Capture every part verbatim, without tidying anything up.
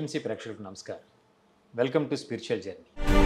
PMC ప్రేక్షకులకు నమస్కారం. Welcome to spiritual journey.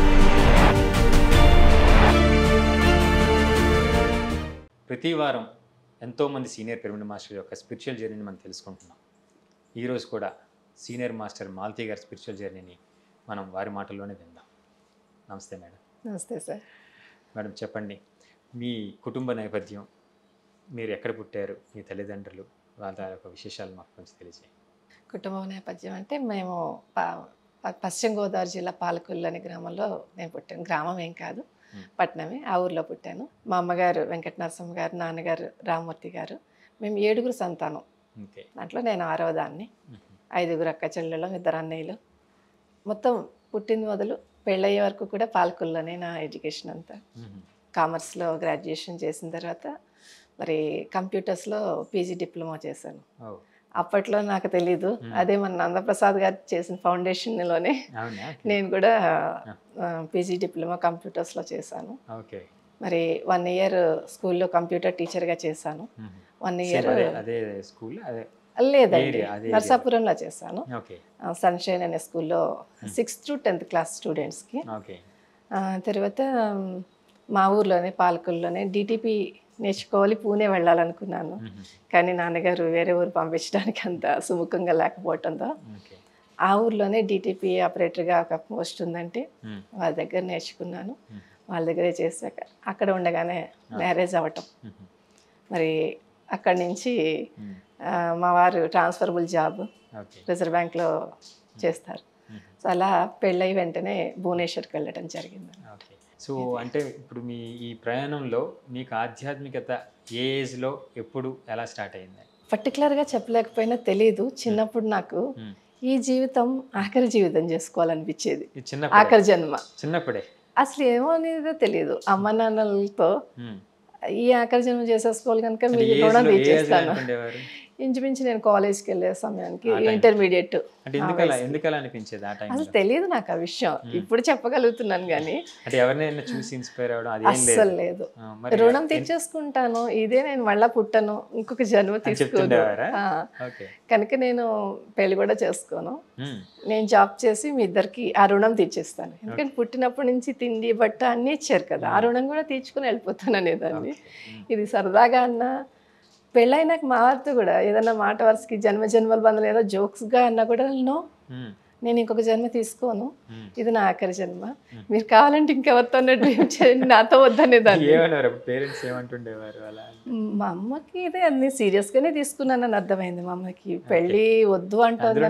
ప్రతి వారం ఎంతోమంది సీనియర్ పిరమిడ్ మాస్టర్ యొక్క స్పిరిచువల్ జర్నీని మనం తెలుసుకుంటున్నాం. ఈరోజు కూడా సీనియర్ మాస్టర్ మాలతి గారి స్పిరిచువల్ జర్నీని మనం వారి మాటల్లోనే విందాం. నమస్తే మేడం. నమస్తే సార్. మేడం చెప్పండి, మీ కుటుంబ నేపథ్యం, మీరు ఎక్కడ పుట్టారు, మీ తల్లిదండ్రులు, వాళ్ళ యొక్క విశేషాలు మాకు కొంచెం తెలియజేయండి. కుటుంబ నేపథ్యం అంటే మేము పశ్చిమ గోదావరి జిల్లా పాలకొల్లు అనే గ్రామంలో నేను పుట్టాను. గ్రామం ఏం కాదు, పట్టణమే. ఆ ఊర్లో పుట్టాను. మా అమ్మగారు వెంకట నరసింహ గారు, నాన్నగారు రామ్మూర్తి గారు. మేము ఏడుగురు సంతానం. దాంట్లో నేను ఆరవ దాన్ని. ఐదుగురు అక్క చెల్లెళ్ళు, ఇద్దరు అన్నయ్యలు. మొత్తం పుట్టింది మొదలు పెళ్ళయ్యే వరకు కూడా పాలకొల్లులోనే నా ఎడ్యుకేషన్ అంతా. కామర్స్లో గ్రాడ్యుయేషన్ చేసిన తర్వాత మరి కంప్యూటర్స్లో పీజీ డిప్లొమా చేశాను. అప్పట్లో నాకు తెలీదు, అదే మన నందప్రసాద్ గారు చేసిన ఫౌండేషన్లోనే నేను కూడా పీజీ డిప్లొమా కంప్యూటర్స్లో చేశాను. మరి వన్ ఇయర్ స్కూల్లో కంప్యూటర్ టీచర్గా చేశాను. వన్ ఇయర్ లేదండి, నర్సాపురంలో చేశాను. సన్షైన్ అనే స్కూల్లో సిక్స్త్ టు టెన్త్ క్లాస్ స్టూడెంట్స్కి. తర్వాత మా ఊర్లోనే పాలకొల్లులోనే డిటిపి నేర్చుకోవాలి, పూణే వెళ్ళాలనుకున్నాను. కానీ నాన్నగారు వేరే ఊరు పంపించడానికి అంత సుముఖంగా లేకపోవడంతో ఆ ఊర్లోనే డిటిపి ఆపరేటర్గా ఒక పోస్ట్ ఉందంటే వాళ్ళ దగ్గర నేర్చుకున్నాను. వాళ్ళ దగ్గరే చేశాక అక్కడ ఉండగానే మ్యారేజ్ అవ్వటం. మరి అక్కడి నుంచి మా వారు ట్రాన్స్ఫరబుల్ జాబ్ రిజర్వ్ బ్యాంక్లో చేస్తారు. సో అలా పెళ్ళయి వెంటనే భువనేశ్వర్కి వెళ్ళడం జరిగింది. సో అంటే ఇప్పుడు మీ ఈ ప్రయాణంలో మీకు ఆధ్యాత్మికత ఏ ఏజ్లో, ఎప్పుడు, ఎలా స్టార్ట్ అయింది? పర్టికులర్గా చెప్పలేకపోయినా తెలియదు. చిన్నప్పుడు నాకు ఈ జీవితం ఆఖరి జీవితం చేసుకోవాలనిపించేది. ఆఖరి జన్మ చిన్నప్పుడే అసలు ఏమో అనేదో తెలియదు. అమ్మ నాన్నలతో ఈ ఆఖరి జన్మ చేసేసుకోవాలి కనుక మీరు రుణం తీర్చేస్తాను. ఇంచుమించు నేను కాలేజ్కి వెళ్ళే సమయానికి ఇంటర్మీడియట్. అసలు తెలియదు నాకు ఆ విషయం. ఇప్పుడు చెప్పగలుగుతున్నాను కానీ అస్సలు లేదు. రుణం తీర్చేసుకుంటాను, ఇదే నేను మళ్ళా పుట్టను, ఇంకొక జన్మ తీసుకోను కనుక నేను పెళ్లి కూడా చేసుకోను. నేను జాబ్ చేసి మీ ఇద్దరికి ఆ రుణం తీర్చేస్తాను. ఎందుకంటే పుట్టినప్పటి నుంచి తిండి బట్ట అన్నీ ఇచ్చారు కదా, ఆ రుణం కూడా తీర్చుకుని వెళ్ళిపోతాను అనేదాన్ని. ఇది సరదాగా అన్నా, పెళ్ళైనాక మా వారితో కూడా ఏదన్నా మాట వరుసకి జన్మ జన్మల బంధం ఏదో జోక్స్గా అన్నా కూడా నో, నేను ఇంకొక జన్మ తీసుకోను, ఇది నా ఆఖరి జన్మ, మీరు కావాలంటే ఇంకెవరితో డ్రీమ్ చేయండి, నాతో వద్దనేదాన్ని. మా అమ్మకి ఇదే అన్ని సీరియస్గానే తీసుకున్నానని అర్థమైంది. మా అమ్మకి పెళ్ళి వద్దు అంటుంది.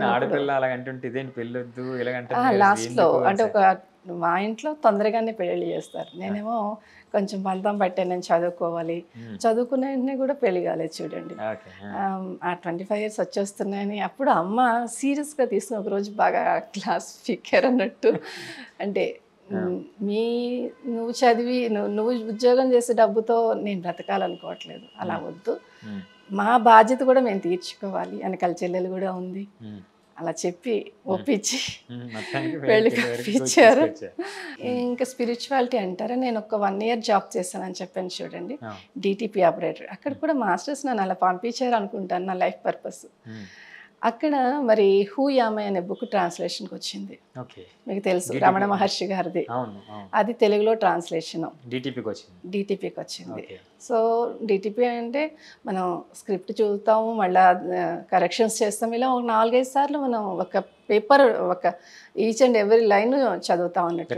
లాస్ట్లో అంటే ఒక మా ఇంట్లో తొందరగానే పెళ్ళి చేస్తారు. నేనేమో కొంచెం పంతం పట్టే, నేను చదువుకోవాలి, చదువుకునే వెంటనే కూడా పెళ్లి కాలేదు చూడండి. ఆ ట్వంటీ ఫైవ్ ఇయర్స్ వచ్చేస్తున్నాయని అప్పుడు అమ్మ సీరియస్గా తీసుకుని ఒకరోజు బాగా క్లాస్ ఫిక్కర్ అన్నట్టు, అంటే మీ నువ్వు చదివి నువ్వు నువ్వు ఉద్యోగం చేసే డబ్బుతో నేను బ్రతకాలనుకోవట్లేదు, అలా వద్దు, మా బాధ్యత కూడా మేము తీర్చుకోవాలి, వెనకాల చెల్లెలు కూడా ఉంది, అలా చెప్పి ఒప్పించి పెళ్ళికి ఒప్పించారు. ఇంకా స్పిరిచువాలిటీ అంటారా, నేను ఒక వన్ ఇయర్ జాబ్ చేశానని చెప్పాను చూడండి, డిటిపి ఆపరేటర్. అక్కడ కూడా మాస్టర్స్ నన్ను అలా పంపించారు అనుకుంటాను, నా లైఫ్ పర్పస్. అక్కడ మరి హూ యామై అనే బుక్ ట్రాన్స్లేషన్కి వచ్చింది, మీకు తెలుసు, రమణ మహర్షి గారిది. అది తెలుగులో ట్రాన్స్లేషన్ డిటిపికి వచ్చింది. సో డిటిపి అంటే మనం స్క్రిప్ట్ చూస్తాము, మళ్ళీ కరెక్షన్స్ చేస్తాం, ఇలా ఒక నాలుగైదు సార్లు మనం ఒక పేపర్, ఒక ఈచ్ అండ్ ఎవ్రీ లైన్ చదువుతా ఉన్నట్టు.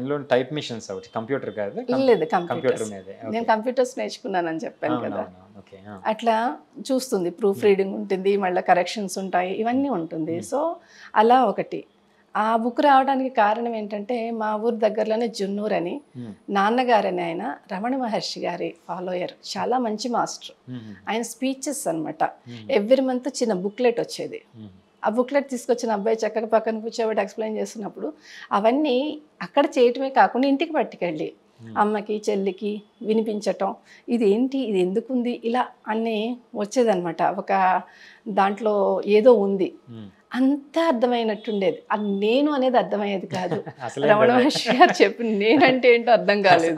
లేదు, కంప్యూటర్స్. నేను కంప్యూటర్స్ నేర్చుకున్నానని చెప్పాను కదా, అట్లా చూస్తుంది, ప్రూఫ్ రీడింగ్ ఉంటుంది, మళ్ళీ కరెక్షన్స్ ఉంటాయి, ఇవన్నీ ఉంటుంది. సో అలా ఒకటి. ఆ బుక్ రావడానికి కారణం ఏంటంటే మా ఊరు దగ్గరలోనే జున్నూర్ అని, నాన్నగారని ఆయన రమణ మహర్షి గారి ఫాలోయర్, చాలా మంచి మాస్టర్. ఆయన స్పీచెస్ అనమాట, ఎవ్రీ మంత్ చిన్న బుక్లెట్ వచ్చేది. ఆ బుక్లెట్ తీసుకొచ్చిన అబ్బాయి చక్కగా పక్కన కూర్చోబెట్టి ఎక్స్ప్లెయిన్ చేస్తున్నప్పుడు అవన్నీ అక్కడ చేయటమే కాకుండా ఇంటికి పట్టుకెళ్ళి అమ్మకి చెల్లికి వినిపించటం, ఇది ఏంటి, ఇది ఎందుకుంది, ఇలా అన్నీ వచ్చేదన్నమాట. ఒక దాంట్లో ఏదో ఉంది, అంతా అర్థమైనట్టుండేది. అది నేను అనేది అర్థమయ్యేది కాదు. రమణ మహర్షి గారు చెప్పిన నేనంటే ఏంటో అర్థం కాలేదు.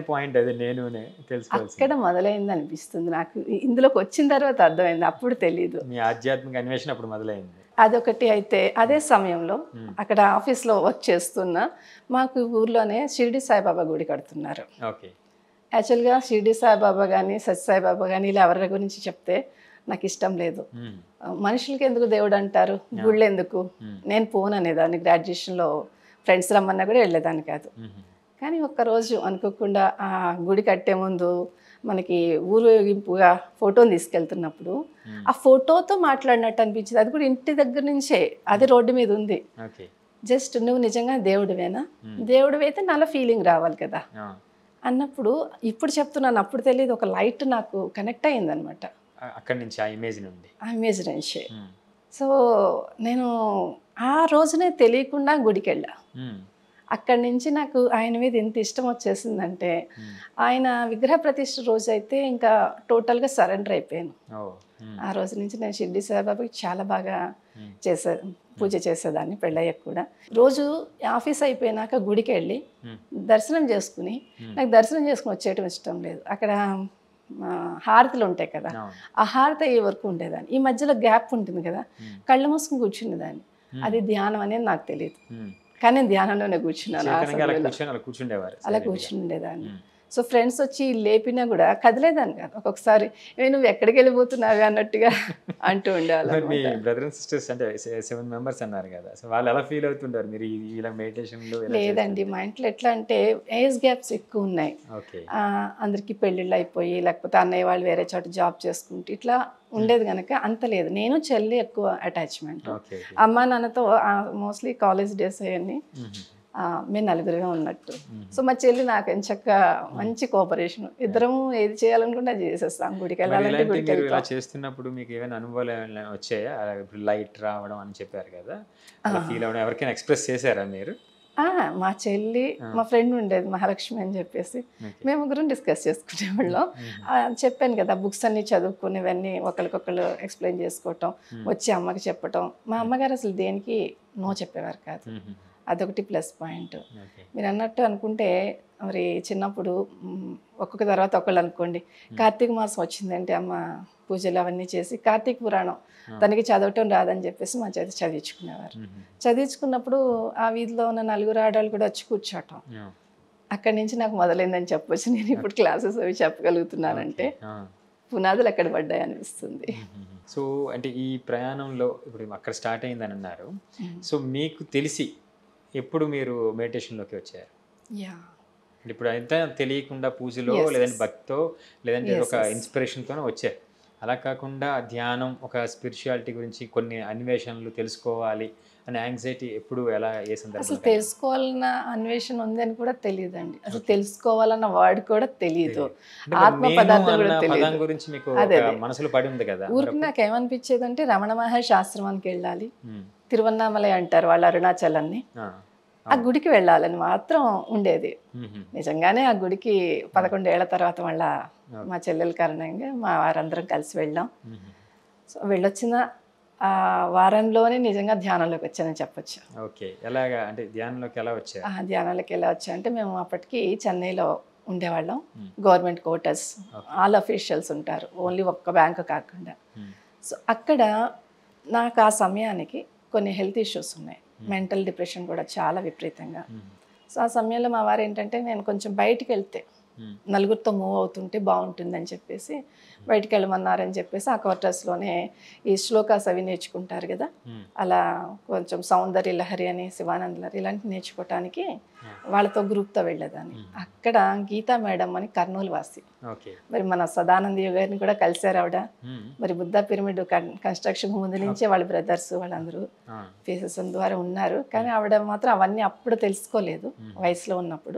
అక్కడ మొదలైంది అనిపిస్తుంది నాకు. ఇందులోకి వచ్చిన తర్వాత అర్థమైంది, అప్పుడు తెలీదు. ఆధ్యాత్మిక అన్వేషణ అప్పుడు మొదలైంది. అదొకటి అయితే అదే సమయంలో అక్కడ ఆఫీస్లో వర్క్ చేస్తున్న మాకు ఊర్లోనే షిరిడి సాయిబాబా గుడి కడుతున్నారు. ఓకే. యాక్చువల్గా షిరిడి సాయిబాబా కానీ సత్య సాయిబాబా కానీ ఇలా ఎవరి గురించి చెప్తే నాకు ఇష్టం లేదు. మనుషులకి ఎందుకు దేవుడు అంటారు, గుళ్ళు ఎందుకు, నేను పోను అనేదాన్ని. గ్రాడ్యుయేషన్లో ఫ్రెండ్స్ రమ్మన్నా కూడా వెళ్ళేదాన్ని కాదు. కానీ ఒక్కరోజు అనుకోకుండా ఆ గుడి కట్టే ముందు మనకి ఊరేగింపుగా ఫోటోని తీసుకెళ్తున్నప్పుడు ఆ ఫోటోతో మాట్లాడినట్టు అనిపించింది. అది కూడా ఇంటి దగ్గర నుంచే, అది రోడ్డు మీద ఉంది. జస్ట్ నువ్వు నిజంగా దేవుడివేనా, దేవుడివైతే నాలో ఫీలింగ్ రావాలి కదా అన్నప్పుడు ఇప్పుడు చెప్తున్నాను, అప్పుడు తెలియదు, ఒక లైట్ నాకు కనెక్ట్ అయ్యింది అనమాట అక్కడి నుంచి, ఆ ఇమేజ్ నుండి, ఆ ఇమేజ్ నుంచి. సో నేను ఆ రోజునే తెలియకుండా గుడికి వెళ్ళా. అక్కడి నుంచి నాకు ఆయన మీద ఎంత ఇష్టం వచ్చేసిందంటే, ఆయన విగ్రహ ప్రతిష్ఠ రోజు అయితే ఇంకా టోటల్గా సరెండర్ అయిపోయాను. ఆ రోజు నుంచి నేను షిరిడి సాయిబాబాకి చాలా బాగా చేసే పూజ చేసేదాన్ని పెళ్ళయ్యకు కూడా. రోజు ఆఫీస్ అయిపోయినాక గుడికి వెళ్ళి దర్శనం చేసుకుని, నాకు దర్శనం చేసుకుని వచ్చేయటం ఇష్టం లేదు. అక్కడ హారతులు ఉంటాయి కదా, ఆ హారతి అయ్యే వరకు ఉండేదాన్ని. ఈ మధ్యలో గ్యాప్ ఉంటుంది కదా, కళ్ళు మూసుకుని కూర్చునేదాన్ని. అది ధ్యానం అనేది నాకు తెలియదు, కానీ ధ్యానంలోనే కూర్చున్నాను. అలా కూర్చుండేదాన్ని. సో ఫ్రెండ్స్ వచ్చి లేపినా కూడా కదిలేదాన్ని కాదు. ఒక్కొక్కసారి ఏ నువ్వు ఎక్కడికి వెళ్ళిపోతున్నావు అన్నట్టుగా అంటూ ఉండేవాళ్ళు. మీ బ్రదర్ అండ్ సిస్టర్స్ అంటే సెవెన్ మెంబర్స్ అన్నారు కదా, సో వాళ్ళు ఎలా ఫీల్ అవుతుంటారు మీరు ఇలా మెడిటేషన్లో? లేదండి, మా ఇంట్లో ఎట్లా అంటే ఏజ్ గ్యాప్స్ ఎక్కువ ఉన్నాయి. అందరికీ పెళ్ళిళ్ళు అయిపోయి, లేకపోతే అన్నయ్య వాళ్ళు వేరే చోట జాబ్ చేసుకుంటూ ఇట్లా ఉండేది కనుక అంత లేదు. నేను చెల్లి ఎక్కువ అటాచ్మెంట్. అమ్మా నాన్నతో మోస్ట్లీ కాలేజ్ డేస్ అవన్నీ మేము నలుగురుగా ఉన్నట్టు. సో మా చెల్లి నాకు ఎంచక్క మంచి కోఆపరేషన్, ఇద్దరము ఏది చేయాలనుకుంటే అది చేసేస్తాం. గుడికి వెళ్ళాలంటే గుడికి వెళ్తాం. చేస్తున్నప్పుడు మీకు ఏమైనా అనుభవాలు వచ్చాయా? లైట్ రావడం అని చెప్పారు కదా, ఫీల్ అవ్వడం ఎవరికైనా ఎక్స్ప్రెస్ చేశారా మీరు? మా చెల్లి, మా ఫ్రెండ్ ఉండేది మహాలక్ష్మి అని చెప్పేసి, మేము ముగ్గురం డిస్కస్ చేసుకునేవాళ్ళం. చెప్పాను కదా, బుక్స్ అన్ని చదువుకునేవన్నీ ఒకరికొకరు ఎక్స్ప్లెయిన్ చేసుకోవటం, వచ్చి అమ్మకి చెప్పటం. మా అమ్మగారు అసలు దేనికి నో చెప్పేవారు కాదు, అదొకటి ప్లస్ పాయింట్. మీరు అన్నట్టు అనుకుంటే మరి చిన్నప్పుడు ఒక్కొక్క తర్వాత ఒకళ్ళు అనుకోండి, కార్తీక మాసం వచ్చిందంటే అమ్మ పూజలు అవన్నీ చేసి కార్తీక పురాణం తనకి చదవటం రాదని చెప్పేసి మా చేతి చదివించుకునేవారు. చదివించుకున్నప్పుడు ఆ వీధిలో ఉన్న నలుగురు ఆడవాళ్ళు కూడా వచ్చి కూర్చోటం. అక్కడి నుంచి నాకు మొదలైందని చెప్పొచ్చు. నేను ఇప్పుడు క్లాసెస్ అవి చెప్పగలుగుతున్నానంటే పునాదులు అక్కడ పడ్డాయి అనిపిస్తుంది. సో అంటే ఈ ప్రయాణంలో ఇప్పుడు అక్కడ స్టార్ట్ అయిందని అన్నారు, సో మీకు తెలిసి ఎప్పుడు మీరు మెడిటేషన్లోకి వచ్చారు? ఇప్పుడు అంతా తెలియకుండా పూజలో లేదంటే భక్తితో లేదంటే ఒక ఇన్స్పిరేషన్తోనే వచ్చారు. అలా కాకుండా ధ్యానం, ఒక స్పిరిచువాలిటీ గురించి కొన్ని అన్వేషణలు తెలుసుకోవాలి అనే యాంగ్జైటీ ఎప్పుడు, ఎలా, ఏ సందర్భంలో? అసలు తెలుసుకోవాలన్న అన్వేషణ ఉందని కూడా తెలియదండి. అసలు తెలుసుకోవాలన్న వర్డ్ కూడా తెలియదు, ఆత్మ పదార్థం కూడా తెలియదు. గురించి మీకు మనసులో పడి ఉంది కదా. ఊరికి నాకు ఏమనిపించేది అంటే రమణ మహర్షి ఆశ్రమానికి వెళ్ళాలి, తిరువన్నామలై అంటారు వాళ్ళు అరుణాచలాన్ని, ఆ గుడికి వెళ్ళాలని మాత్రం ఉండేది. నిజంగానే ఆ గుడికి పదకొండేళ్ల తర్వాత మళ్ళా మా చెల్లెల కారణంగా మా వారందరం కలిసి వెళ్ళాం. సో వెళ్ళొచ్చిన ఆ వారంలోనే నిజంగా ధ్యానంలోకి వచ్చానని చెప్పొచ్చు. ఓకే, ఎలాగా అంటే ధ్యానంలోకి ఎలా వచ్చారు? ధ్యానంలోకి ఎలా వచ్చా అంటే, మేము అప్పటికి చెన్నైలో ఉండేవాళ్ళం. గవర్నమెంట్ క్వార్టర్స్, ఆల్ అఫీషియల్స్ ఉంటారు, ఓన్లీ ఒక్క బ్యాంకు కాకుండా. సో అక్కడ నాకు ఆ సమయానికి కొన్ని హెల్త్ ఇష్యూస్ ఉన్నాయి, మెంటల్ డిప్రెషన్ కూడా చాలా విపరీతంగా. సో ఆ సమయంలో మా వారు ఏంటంటే, నేను కొంచెం బయటికి వెళ్తే నలుగురితో మూవ్ అవుతుంటే బాగుంటుందని చెప్పేసి బయటికి వెళ్ళమన్నారని చెప్పేసి ఆ క్వార్టర్స్లోనే ఈ శ్లోకాస్ అవి నేర్చుకుంటారు కదా, అలా కొంచెం సౌందర్య లహరి అని, శివానంద లహరి ఇలాంటివి నేర్చుకోవటానికి వాళ్ళతో గ్రూప్తో వెళ్ళేదాన్ని. అక్కడ గీతా మేడం అని కర్నూలు వాసి, మరి మన సదానంద గారిని కూడా కలిశారు ఆవిడ. మరి బుద్ధ పిరమిడ్ కన్స్ట్రక్షన్ ముందు నుంచే వాళ్ళ బ్రదర్స్ వాళ్ళందరూ ఫేసెస్ ద్వారా ఉన్నారు. కానీ ఆవిడ మాత్రం అవన్నీ అప్పుడు తెలుసుకోలేదు వయసులో ఉన్నప్పుడు.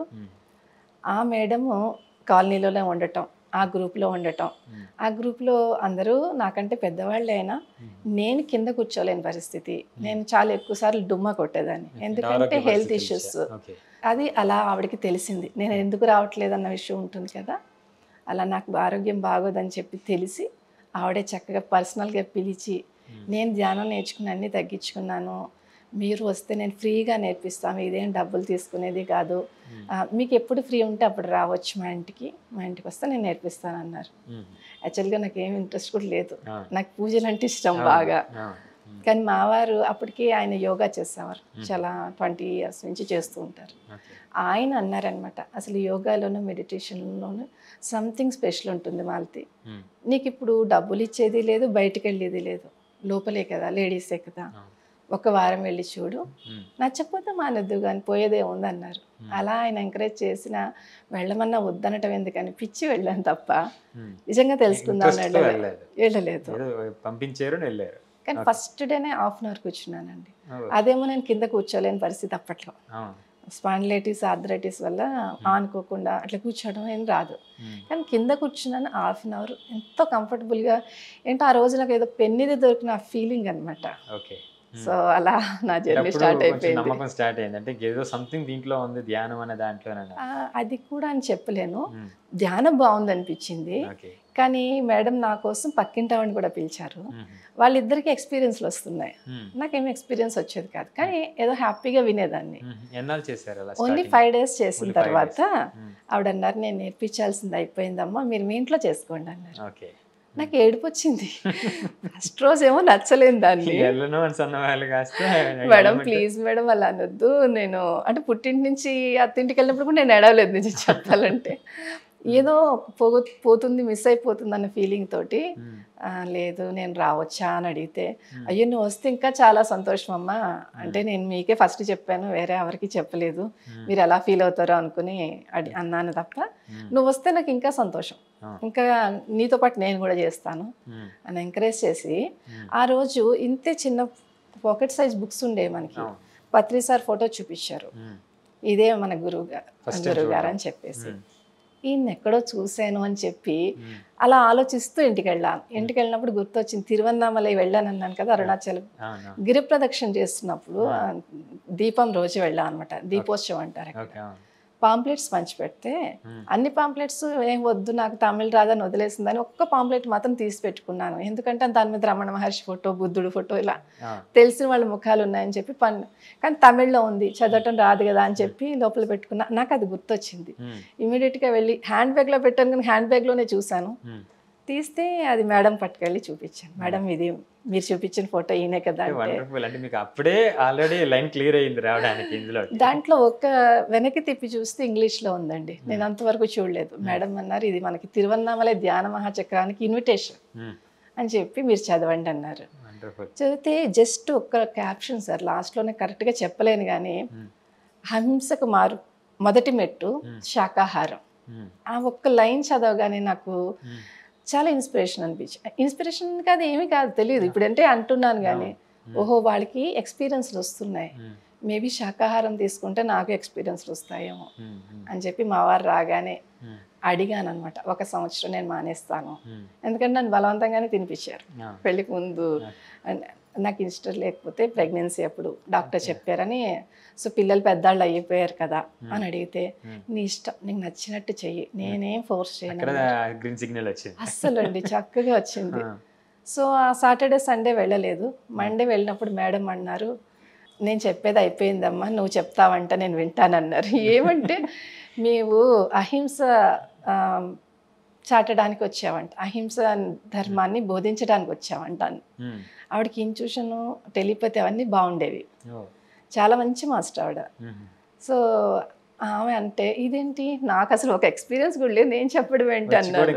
ఆ మేడము కాలనీలోనే ఉండటం, ఆ గ్రూప్లో ఉండటం, ఆ గ్రూప్లో అందరూ నాకంటే పెద్దవాళ్ళే అయినా నేను కింద కూర్చోలేని పరిస్థితి. నేను చాలా ఎక్కువసార్లు డుమ్మా కొట్టేదాన్ని, ఎందుకంటే హెల్త్ ఇష్యూస్. అది అలా ఆవిడకి తెలిసింది, నేను ఎందుకు రావట్లేదు అన్న విషయం ఉంటుంది కదా. అలా నాకు ఆరోగ్యం బాగోదని చెప్పి తెలిసి ఆవిడే చక్కగా పర్సనల్గా పిలిచి, నేను ధ్యానం నేర్చుకుని అన్నీ తగ్గించుకున్నాను, మీరు వస్తే నేను ఫ్రీగా నేర్పిస్తాను, ఇదేం డబ్బులు తీసుకునేది కాదు, మీకు ఎప్పుడు ఫ్రీ ఉంటే అప్పుడు రావచ్చు మా ఇంటికి, మా ఇంటికి వస్తే నేను నేర్పిస్తాను అన్నారు. యాక్చువల్గా నాకు ఏం ఇంట్రెస్ట్ కూడా లేదు, నాకు పూజలు అంటే ఇష్టం బాగా. కానీ మా వారు అప్పటికి ఆయన యోగా చేసేవారు, చాలా ట్వంటీ ఇయర్స్ నుంచి చేస్తూ ఉంటారు. ఆయన అన్నారనమాట, అసలు యోగాలోను మెడిటేషన్లోను సంథింగ్ స్పెషల్ ఉంటుంది మాలతి, నీకు ఇప్పుడు డబ్బులు ఇచ్చేది లేదు, బయటికి వెళ్ళేది లేదు, లోపలే కదా, లేడీసే కదా, ఒక వారం వెళ్ళి చూడు, నచ్చకపోతే మానద్దు కానీ పోయేదే ఉంది అన్నారు. అలా ఆయన ఎంకరేజ్ చేసిన వెళ్ళమన్నా వద్దనటం ఎందుకని పిచ్చి వెళ్ళాను తప్ప నిజంగా తెలుసుకుందాం వెళ్ళలేదు. పంపించారు వెళ్ళారు. కానీ ఫస్ట్ డేనే హాఫ్ అన్ అవర్ కూర్చున్నానండి. అదేమో నేను కింద కూర్చోలేని పరిస్థితి అప్పట్లో, స్పాండిలైటిస్ ఆర్థరైటిస్ వల్ల ఆనుకోకుండా అట్లా కూర్చోవడం ఏం రాదు. కానీ కింద కూర్చున్నాను హాఫ్ అన్ అవర్, ఎంతో కంఫర్టబుల్గా. ఏంటో ఆ రోజు నాకు ఏదో పెన్నిది దొరికిన ఫీలింగ్ అనమాట. సో అలా నా జర్నీ స్టార్ట్ అయిపోయింది. నమ్మకం స్టార్ట్ అయింది అంటే ఏదో సంథింగ్ దీంట్లో ఉంది, ధ్యానం అనే దాంట్లో. అది కూడా అని చెప్పలేను, ధ్యానం బాగుంది అనిపించింది. కానీ మేడం నా కోసం పక్కింటామని కూడా పిలిచారు. వాళ్ళిద్దరికి ఎక్స్పీరియన్స్లు వస్తున్నాయి, నాకేమీ ఎక్స్పీరియన్స్ వచ్చేది కాదు. కానీ ఏదో హ్యాపీగా వినేదాన్ని. ఓన్లీ ఫైవ్ డేస్ చేసిన తర్వాత ఆవిడ అన్నారు, నేను నేర్పించాల్సింది అయిపోయిందమ్మా, మీరు మీ ఇంట్లో చేసుకోండి అన్నారు. నాకు ఏడుపు వచ్చింది. ఫస్ట్ రోజు ఏమో నచ్చలేదు దాన్ని. మేడం ప్లీజ్ మేడం అలా అనొద్దు, నేను అంటే పుట్టింటి నుంచి అత్తింటికి వెళ్ళినప్పుడు కూడా నేను ఏడవలేదు నిజం చెప్పాలంటే. ఏదో పోగొ పోతుంది మిస్ అయిపోతుంది అన్న ఫీలింగ్ తోటి, లేదు నేను రావచ్చా అని అడిగితే, అయ్యో నువ్వు వస్తే ఇంకా చాలా సంతోషం అమ్మా, అంటే నేను మీకే ఫస్ట్ చెప్పాను, వేరే ఎవరికి చెప్పలేదు, మీరు ఎలా ఫీల్ అవుతారో అనుకుని అడి అన్నాను తప్ప, నువ్వు వస్తే నాకు ఇంకా సంతోషం, ఇంకా నీతో పాటు నేను కూడా చేస్తాను అని ఎంకరేజ్ చేసి, ఆ రోజు ఇంతే చిన్న పాకెట్ సైజ్ బుక్స్ ఉండేవి మనకి, పత్రి సార్ ఫోటో చూపించారు, ఇదే మన గురువు గారు గురువు గారు అని చెప్పేసి, ఈయన ఎక్కడో చూశాను అని చెప్పి అలా ఆలోచిస్తూ ఇంటికి వెళ్ళాను. ఇంటికి వెళ్ళినప్పుడు గుర్తొచ్చింది, తిరువన్నామలై వెళ్ళాను అన్నాను కదా, అరుణాచలం గిరి ప్రదక్షిణ చేస్తున్నప్పుడు దీపం రోజు వెళ్ళాను అనమాట, దీపోత్సవం అంటారు. పాంప్లెట్స్ పంచిపెడితే అన్ని పాంప్లెట్స్ ఏం వద్దు నాకు తమిళ్ రాదని వదిలేసిందని ఒక్క పాంప్లెట్ మాత్రం తీసి పెట్టుకున్నాను. ఎందుకంటే దాని మీద రమణ మహర్షి ఫోటో, బుద్ధుడు ఫోటో, ఇలా తెలిసిన వాళ్ళ ముఖాలు ఉన్నాయని చెప్పి పన్ కానీ తమిళ్లో ఉంది, చదవటం రాదు కదా అని చెప్పి లోపల పెట్టుకున్నా. నాకు అది గుర్తొచ్చింది. ఇమీడియట్గా వెళ్ళి హ్యాండ్ బ్యాగ్లో పెట్టాను, కానీ హ్యాండ్ బ్యాగ్లోనే చూశాను. తీస్తే అది మేడం పట్టుకెళ్ళి చూపించాను, మేడం ఇది మీరు చూపించిన ఫోటో ఈయనే కదా అంటే, మీకు అప్పుడే ఆల్రెడీ లైన్ క్లియర్ అయింది రావడానికి. ఇందులో దాంట్లో ఒక వెనక్కి తిప్పి చూస్తే ఇంగ్లీష్లో ఉందండి, నేను అంతవరకు చూడలేదు. మేడం అన్నారు, ఇది మనకి తిరువన్నామలై ధ్యాన మహాచక్రానికి ఇన్విటేషన్ అని చెప్పి మీరు చదవండి అన్నారు. చదివితే జస్ట్ ఒక్క క్యాప్షన్ సార్, లాస్ట్లోనే కరెక్ట్గా చెప్పలేను కానీ, హంసకు మారు మొదటి మెట్టు శాకాహారం, ఆ ఒక్క లైన్ చదవగానే నాకు చాలా ఇన్స్పిరేషన్ అనిపించింది. ఇన్స్పిరేషన్ కాదు ఏమీ కాదు తెలియదు, ఇప్పుడంటే అంటున్నాను కానీ, ఓహో వాళ్ళకి ఎక్స్పీరియన్స్లు వస్తున్నాయి, మేబీ శాకాహారం తీసుకుంటే నాకు ఎక్స్పీరియన్స్లు వస్తాయేమో అని చెప్పి మా వారు రాగానే అడిగాను అనమాట, ఒక సంవత్సరం నేను మానేస్తాను, ఎందుకంటే నన్ను బలవంతంగానే తినిపించారు పెళ్ళికి ముందు, నాకు ఇష్టం లేకపోతే ప్రెగ్నెన్సీ అప్పుడు డాక్టర్ చెప్పారని. సో పిల్లలు పెద్దాళ్ళు అయిపోయారు కదా అని అడిగితే, నీ ఇష్టం నీకు నచ్చినట్టు చెయ్యి, నేనేం ఫోర్స్ చేయను అస్సలు అండి, చక్కగా వచ్చింది. సో ఆ సాటర్డే సండే వెళ్ళలేదు. మండే వెళ్ళినప్పుడు మేడం అన్నారు, నేను చెప్పేది అయిపోయిందమ్మా, నువ్వు చెప్తావంట నేను వింటానన్నారు. ఏమంటే మేము అహింస చాటడానికి వచ్చావంట, అహింస ధర్మాన్ని బోధించడానికి వచ్చావంట. ఆవిడకి ఇన్ట్యూషను, టెలిపతి అవన్నీ బాగుండేవి, చాలా మంచి మాస్టర్ ఆవిడ. సో ఆమె అంటే ఇదేంటి నాకు అసలు ఒక ఎక్స్పీరియన్స్ కూడా లేదు, నేను చెప్పడం ఏంటి అన్నారు.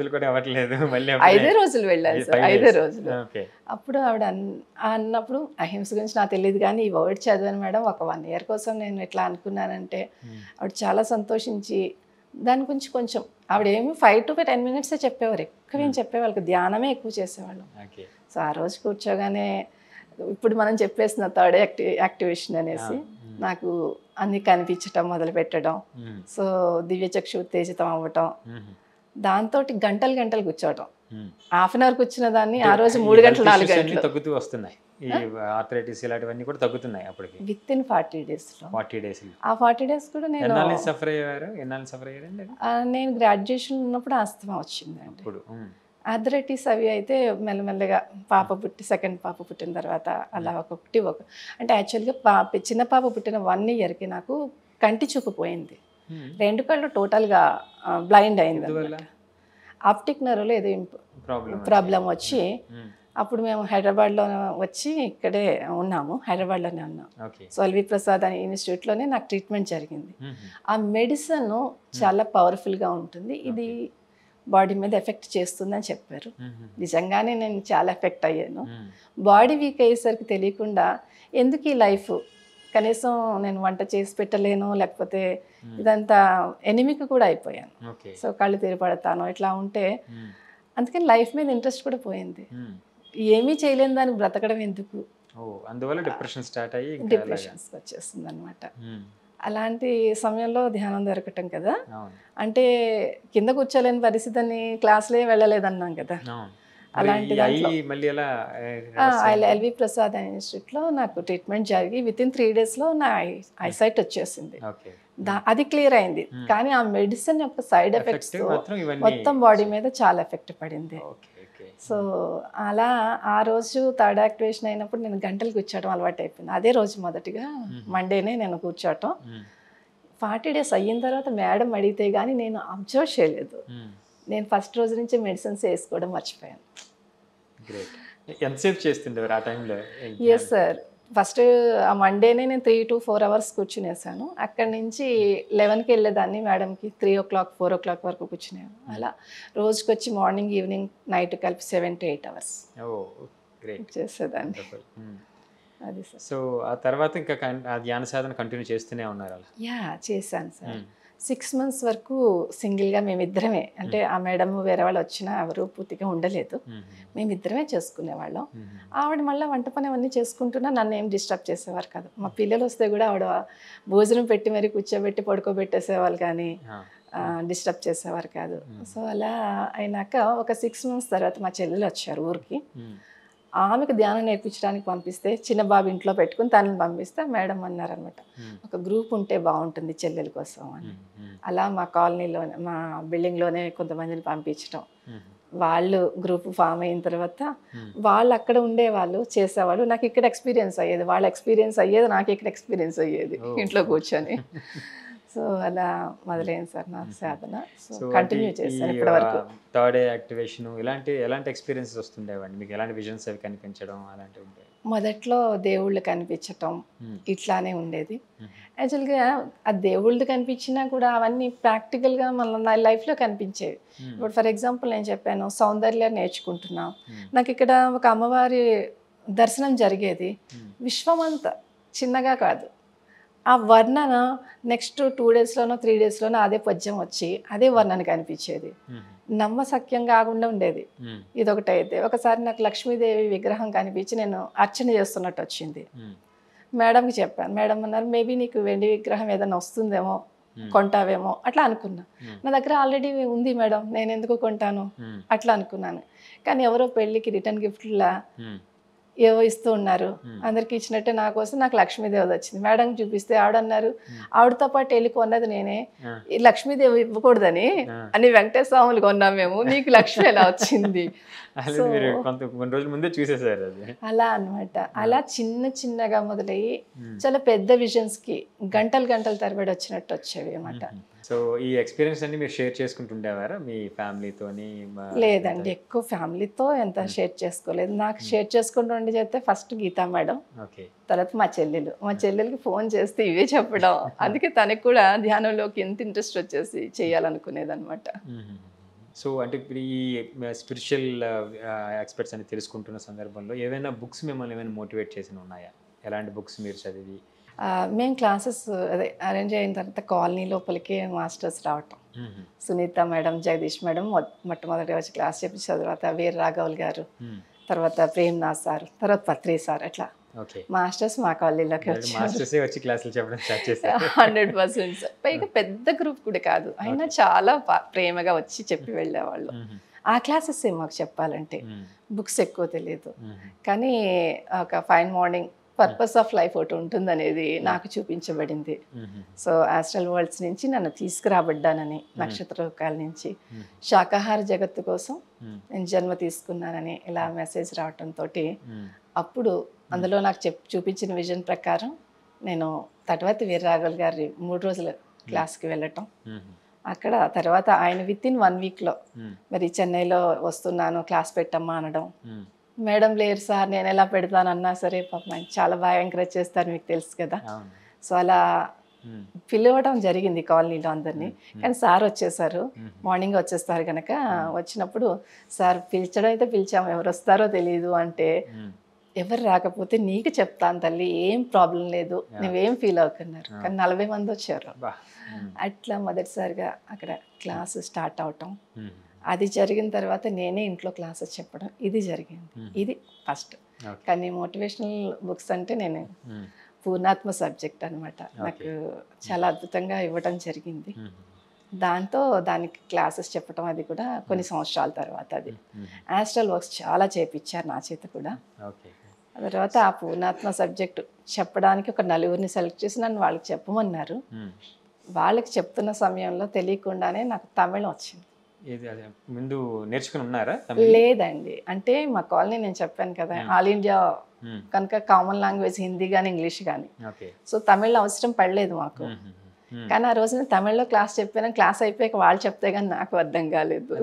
ఐదే రోజులు వెళ్ళాను సార్, ఐదే రోజులు. అప్పుడు ఆవిడ అన్నప్పుడు అహింస గురించి నాకు తెలియదు కానీ ఈ వర్డ్ చదివాను మేడం, ఒక వన్ ఇయర్ కోసం నేను ఎట్లా అనుకున్నానంటే, ఆవిడ చాలా సంతోషించి దాని గురించి కొంచెం, ఆవిడ ఏమి ఫైవ్ టు టెన్ మినిట్సే చెప్పేవారు, ఎక్కువ ఏం చెప్పేవాళ్ళకి, ధ్యానమే ఎక్కువ చేసేవాళ్ళం. సో ఆ రోజు కూర్చోగానే ఇప్పుడు మనం చెప్పేసిన థర్డ్ యాక్టి యాక్టివేషన్ అనేసి నాకు అన్ని కనిపించటం మొదలు పెట్టడం, సో దివ్యచక్షు ఉత్తేజితం అవ్వటం, దాంతో గంటలు గంటలు కూర్చోవటం, హాఫ్ అన్ అవర్ కూర్చున్న దాన్ని ఆ రోజు మూడు గంటలు నాలుగు గంటలు తగ్గుతూ వస్తున్నాయి. ఆర్థరైటిస్ ఇలాంటివన్నీ కూడా తగ్గుతున్నాయి అప్పటికి విత్ ఇన్ ఫార్టీ డేస్ లో. ఫార్టీ డేస్ ఆ ఫార్టీ డేస్ కూడా నేను సఫర్ అయ్యారు. ఎన్నాళ్ళు సఫర్ అయ్యారండి? నేను గ్రాడ్యుయేషన్ ఉన్నప్పుడు ఆస్తమా వచ్చిందండి. ఆర్థరైటిస్ అవి అయితే మెల్లమెల్లగా పాప పుట్టి సెకండ్ పాప పుట్టిన తర్వాత అలా ఒకటి ఒక అంటే యాక్చువల్గా పాప చిన్న పాప పుట్టిన వన్ ఇయర్కి నాకు కంటి చూపు పోయింది, రెండు కళ్ళు టోటల్గా బ్లైండ్ అయింది. ఆప్టిక్ నర్వ్లో ఏదో ప్రాబ్లం వచ్చి అప్పుడు మేము హైదరాబాద్లో వచ్చి ఇక్కడే ఉన్నాము, హైదరాబాద్లోనే ఉన్నాం. ఓకే. సో ఎల్వి ప్రసాద్ అనే ఇన్స్టిట్యూట్లోనే నాకు ట్రీట్మెంట్ జరిగింది. ఆ మెడిసిన్ చాలా పవర్ఫుల్గా ఉంటుంది, ఇది బాడీ మీద ఎఫెక్ట్ చేస్తుందని చెప్పారు. నిజంగానే నేను చాలా ఎఫెక్ట్ అయ్యాను. బాడీ వీక్ అయ్యేసరికి తెలియకుండా ఎందుకు ఈ లైఫ్, కనీసం నేను వంట చేసి పెట్టలేను, లేకపోతే ఇదంతా ఎనిమిక్ కూడా అయిపోయాను. సో కళ్ళు తిరగబడతాను ఇట్లా ఉంటే, అందుకని లైఫ్ మీద ఇంట్రెస్ట్ కూడా పోయింది. ఏమీ చేయలేని దానికి బ్రతకడం ఎందుకు, అందువల్ల డిప్రెషన్ స్టార్ట్ అయ్యి డిప్రెషన్స్ వచ్చేస్తుంది అనమాట. అలాంటి సమయంలో ధ్యానం దొరకటం కదా, అంటే కింద కూర్చోలేని పరిస్థితిని క్లాస్లే వెళ్ళలేదన్నాం కదా, అలాంటి ఎల్వి ప్రసాద్ ఇన్స్టిట్యూట్లో నాకు ట్రీట్మెంట్ జరిగి విత్ ఇన్ త్రీ డేస్లో నా ఐసైట్ వచ్చేసింది. అది క్లియర్ అయింది. కానీ ఆ మెడిసిన్ యొక్క సైడ్ ఎఫెక్ట్స్ మొత్తం బాడీ మీద చాలా ఎఫెక్ట్ పడింది. సో అలా ఆ రోజు థర్డ్ యాక్టివేషన్ అయినప్పుడు నేను గంటలు కూర్చోవడం అలవాటు అయిపోయింది. అదే రోజు మొదటిగా మండేనే నేను కూర్చోవటం. ఫార్టీ డేస్ అయిన తర్వాత మేడం అడిగితే కానీ నేను అబ్జర్వ్ చేయలేదు. నేను ఫస్ట్ రోజు నుంచి మెడిసిన్స్ వేసుకోవడం మర్చిపోయాను. ఎంతసేపు చేస్తుండేవారు ఆ టైంలో? ఎస్ సార్, ఫస్ట్ ఆ మండేనే నేను త్రీ టు ఫోర్ అవర్స్ కూర్చునేసాను. అక్కడి నుంచి లెవెన్కి వెళ్ళేదాన్ని మేడంకి, three o'clock four o'clock వరకు కూర్చునేవాను. అలా రోజుకి వచ్చి మార్నింగ్ ఈవినింగ్ నైట్ కలిపి సెవెన్ టు ఎయిట్ అవర్స్ చేసేదాన్ని. అది సార్. సో ఆ తర్వాత ఇంకా ధ్యాన సాధన కంటిన్యూ చేస్తూనే ఉన్నారు? యా చేశాను సార్. సిక్స్ మంత్స్ వరకు సింగిల్గా మేమిద్దరమే, అంటే ఆ మేడం వేరే వాళ్ళు వచ్చినా ఎవరు పూర్తిగా ఉండలేదు, మేమిద్దరమే చేసుకునేవాళ్ళం. ఆవిడ మళ్ళీ వంట పని అవన్నీ చేసుకుంటున్నా నన్ను ఏం డిస్టర్బ్ చేసేవారు కాదు. మా పిల్లలు వస్తే కూడా ఆవిడ భోజనం పెట్టి మరి కూర్చోబెట్టి పడుకోబెట్టేసేవాళ్ళు, కానీ డిస్టర్బ్ చేసేవారు కాదు. సో అలా అయినాక ఒక సిక్స్ మంత్స్ తర్వాత మా చెల్లెలు వచ్చారు ఊరికి. ఆమెకు ధ్యానం నేర్పించడానికి పంపిస్తే, చిన్న బాబు ఇంట్లో పెట్టుకుని తనని పంపిస్తే మేడం అన్నారనమాట, ఒక గ్రూప్ ఉంటే బాగుంటుంది చెల్లెల కోసం అని. అలా మా కాలనీలోనే, మా బిల్డింగ్లోనే కొంతమందిని పంపించడం. వాళ్ళు గ్రూప్ ఫామ్ అయిన తర్వాత వాళ్ళు అక్కడ ఉండేవాళ్ళు, చేసేవాళ్ళు. నాకు ఇక్కడ ఎక్స్పీరియన్స్ అయ్యేది, వాళ్ళ ఎక్స్పీరియన్స్ అయ్యేది, నాకు ఇక్కడ ఎక్స్పీరియన్స్ అయ్యేది ఇంట్లో కూర్చొని. సో అలా మొదలైంది సార్ నా సాధన. సో కంటిన్యూ చేశాను ఇప్పటి వరకు. థర్డ్ యాక్టివేషన్ ఇలాంటి ఎలాంటి ఎక్స్పీరియన్సెస్ వస్తుండేవండి మీకు? ఎలాంటి విజన్స్ అవి కనిపించడం అలాంటివి ఉంటాయి? మొదట్లో దేవుళ్ళు కనిపించటం ఇట్లానే ఉండేది. యాక్చువల్గా ఆ దేవుళ్ళు కనిపించినా కూడా అవన్నీ ప్రాక్టికల్గా మన నా లైఫ్లో కనిపించేవి. ఇప్పుడు ఫర్ ఎగ్జాంపుల్ నేను చెప్పాను, సౌందర్యాన్ని నేర్చుకుంటున్నా, నాకు ఇక్కడ ఒక అమ్మవారి దర్శనం జరిగేది. విశ్వమంతా చిన్నగా కాదు, ఆ వర్ణన నెక్స్ట్ టూ డేస్లోనో త్రీ డేస్లోనో అదే పద్యం వచ్చి అదే వర్ణన కనిపించేది. నమ్మసక్యం కాకుండా ఉండేది. ఇదొకటి అయితే ఒకసారి నాకు లక్ష్మీదేవి విగ్రహం కనిపించి నేను అర్చన చేస్తున్నట్టు వచ్చింది. మేడంకి చెప్పాను, మేడం అన్నారు మేబీ నీకు వెండి విగ్రహం ఏదైనా వస్తుందేమో, కొంటావేమో అట్లా అనుకున్నా. నా దగ్గర ఆల్రెడీ ఉంది మేడం, నేను ఎందుకు కొంటాను అట్లా అనుకున్నాను. కానీ ఎవరో పెళ్ళికి రిటర్న్ గిఫ్ట్లా ఏవో ఇస్తూ ఉన్నారు, అందరికి ఇచ్చినట్టే నా కోసం నాకు లక్ష్మీదేవి వచ్చింది. మేడం చూపిస్తే ఆవిడన్నారు, ఆవిడతో పాటు వెళ్ళి కొన్నది నేనే, లక్ష్మీదేవి ఇవ్వకూడదని అని వెంకటేశ్వర స్వాములు కొన్నాం మేము, నీకు లక్ష్మి ఎలా వచ్చింది? అలా అనమాట. అలా చిన్న చిన్నగా మొదలయ్యి చాలా పెద్ద విజన్స్ కి గంటలు గంటల తరబడి వచ్చినట్టు వచ్చేవి అన్నమాట. సో ఈ ఎక్స్పీరియన్స్ అన్ని మీరు షేర్ చేసుకుంటుండేవారా మీ ఫ్యామిలీతోని? లేదండి, ఎక్కువ ఫ్యామిలీతో ఎంత షేర్ చేసుకోలేదు. నాకు షేర్ చేసుకుంటూ చెప్తే ఫస్ట్ గీతా మేడం, తర్వాత మా చెల్లెలు. మా చెల్లెలకి ఫోన్ చేస్తే ఇవే చెప్పడం, అందుకే తనకు కూడా ధ్యానంలోకి ఎంత ఇంట్రెస్ట్ వచ్చేసి చేయాలనుకునేది అనమాట. సో అంటే ఇప్పుడు ఈ స్పిరిచువల్ ఎక్స్పర్ట్స్ అని తెలుసుకుంటున్న సందర్భంలో ఏవైనా బుక్స్ మిమ్మల్ని ఏమైనా మోటివేట్ చేసిన ఉన్నాయా? ఎలాంటి బుక్స్ మీరు చదివి? మేము క్లాసెస్ అదే అరేంజ్ అయిన తర్వాత కాలనీ లోపలికి మాస్టర్స్ రావటం, సునీత మేడం, జగదీష్ మేడం మొట్టమొదటి వచ్చి క్లాస్ చెప్పి, తర్వాత వీర రాఘవుల్ గారు, తర్వాత ప్రేమ్నాథ్ సార్, తర్వాత పత్రి సార్, అట్లా మాస్టర్స్ మా కాలనీలోకి వచ్చి హండ్రెడ్ పర్సెంట్ సార్. పైగా పెద్ద గ్రూప్ కూడా కాదు, అయినా చాలా ప్రేమగా వచ్చి చెప్పి వెళ్ళేవాళ్ళు. ఆ క్లాసెస్ మాకు చెప్పాలంటే బుక్స్ ఎక్కువ తెలియదు, కానీ ఒక fine morning purpose of life ఒకటి ఉంటుంది అనేది నాకు చూపించబడింది. సో ఆస్ట్రల్ వరల్డ్స్ నుంచి నన్ను తీసుకురాబడ్డానని, నక్షత్ర లోకాల నుంచి శాకాహార జగత్తు కోసం నేను జన్మ తీసుకున్నానని ఇలా మెసేజ్ రావటంతో అప్పుడు అందులో నాకు చెప్ చూపించిన విజన్ ప్రకారం నేను తటవర్తి వీరరాఘవుల్ గారి మూడు రోజుల క్లాస్కి వెళ్ళటం, అక్కడ తర్వాత ఆయన విత్ ఇన్ వన్ వీక్లో మరి చెన్నైలో వస్తున్నాను క్లాస్ పెట్టమ్మా అనడం, మేడం లేరు సార్ నేను ఎలా పెడతానన్నా సరే పాపం ఆయన చాలా బాగా ఎంకరేజ్ చేస్తారు, మీకు తెలుసు కదా. సో అలా పిలవడం జరిగింది కాలనీలో అందరినీ. కానీ సార్ వచ్చేసారు, మార్నింగ్ వచ్చేస్తారు కనుక వచ్చినప్పుడు సార్ పిలిచడం అయితే పిలిచాము, ఎవరు వస్తారో తెలియదు అంటే, ఎవరు రాకపోతే నీకు చెప్తాను తల్లి, ఏం ప్రాబ్లం లేదు, నువ్వేం ఫీల్ అవుతున్నారు. కానీ నలభై మంది వచ్చారు. అట్లా మొదటిసారిగా అక్కడ క్లాసు స్టార్ట్ అవటం, అది జరిగిన తర్వాత నేనే ఇంట్లో క్లాసెస్ చెప్పడం, ఇది జరిగింది. ఇది ఫస్ట్. కానీ మోటివేషనల్ బుక్స్ అంటే నేను పూర్ణాత్మ సబ్జెక్ట్ అనమాట, నాకు చాలా అద్భుతంగా ఇవ్వడం జరిగింది. దాంతో దానికి క్లాసెస్ చెప్పడం అది కూడా కొన్ని సంవత్సరాల తర్వాత. అది ఆస్ట్రల్ వర్క్స్ చాలా చేపించారు నా చేత కూడా. ఆ తర్వాత ఆ పూర్ణాత్మ సబ్జెక్ట్ చెప్పడానికి ఒక నలుగురిని సెలెక్ట్ చేసి నన్ను వాళ్ళకి చెప్పమన్నారు. వాళ్ళకి చెప్తున్న సమయంలో తెలియకుండానే నాకు తమిళం వచ్చింది. ముందు నేర్చుకుని ఉన్నారా? లేదండి, అంటే మా కాలనీ నేను చెప్పాను కదా ఆల్ ఇండియా కనుక కామన్ లాంగ్వేజ్ హిందీ కానీ ఇంగ్లీష్ కానీ, సో తమిళ్ అవసరం పడలేదు మాకు. కానీ ఆ రోజు నేను తమిళ్లో క్లాస్ చెప్పాను, క్లాస్ అయిపోయాక వాళ్ళు చెప్తే కానీ నాకు అర్థం కాలేదు.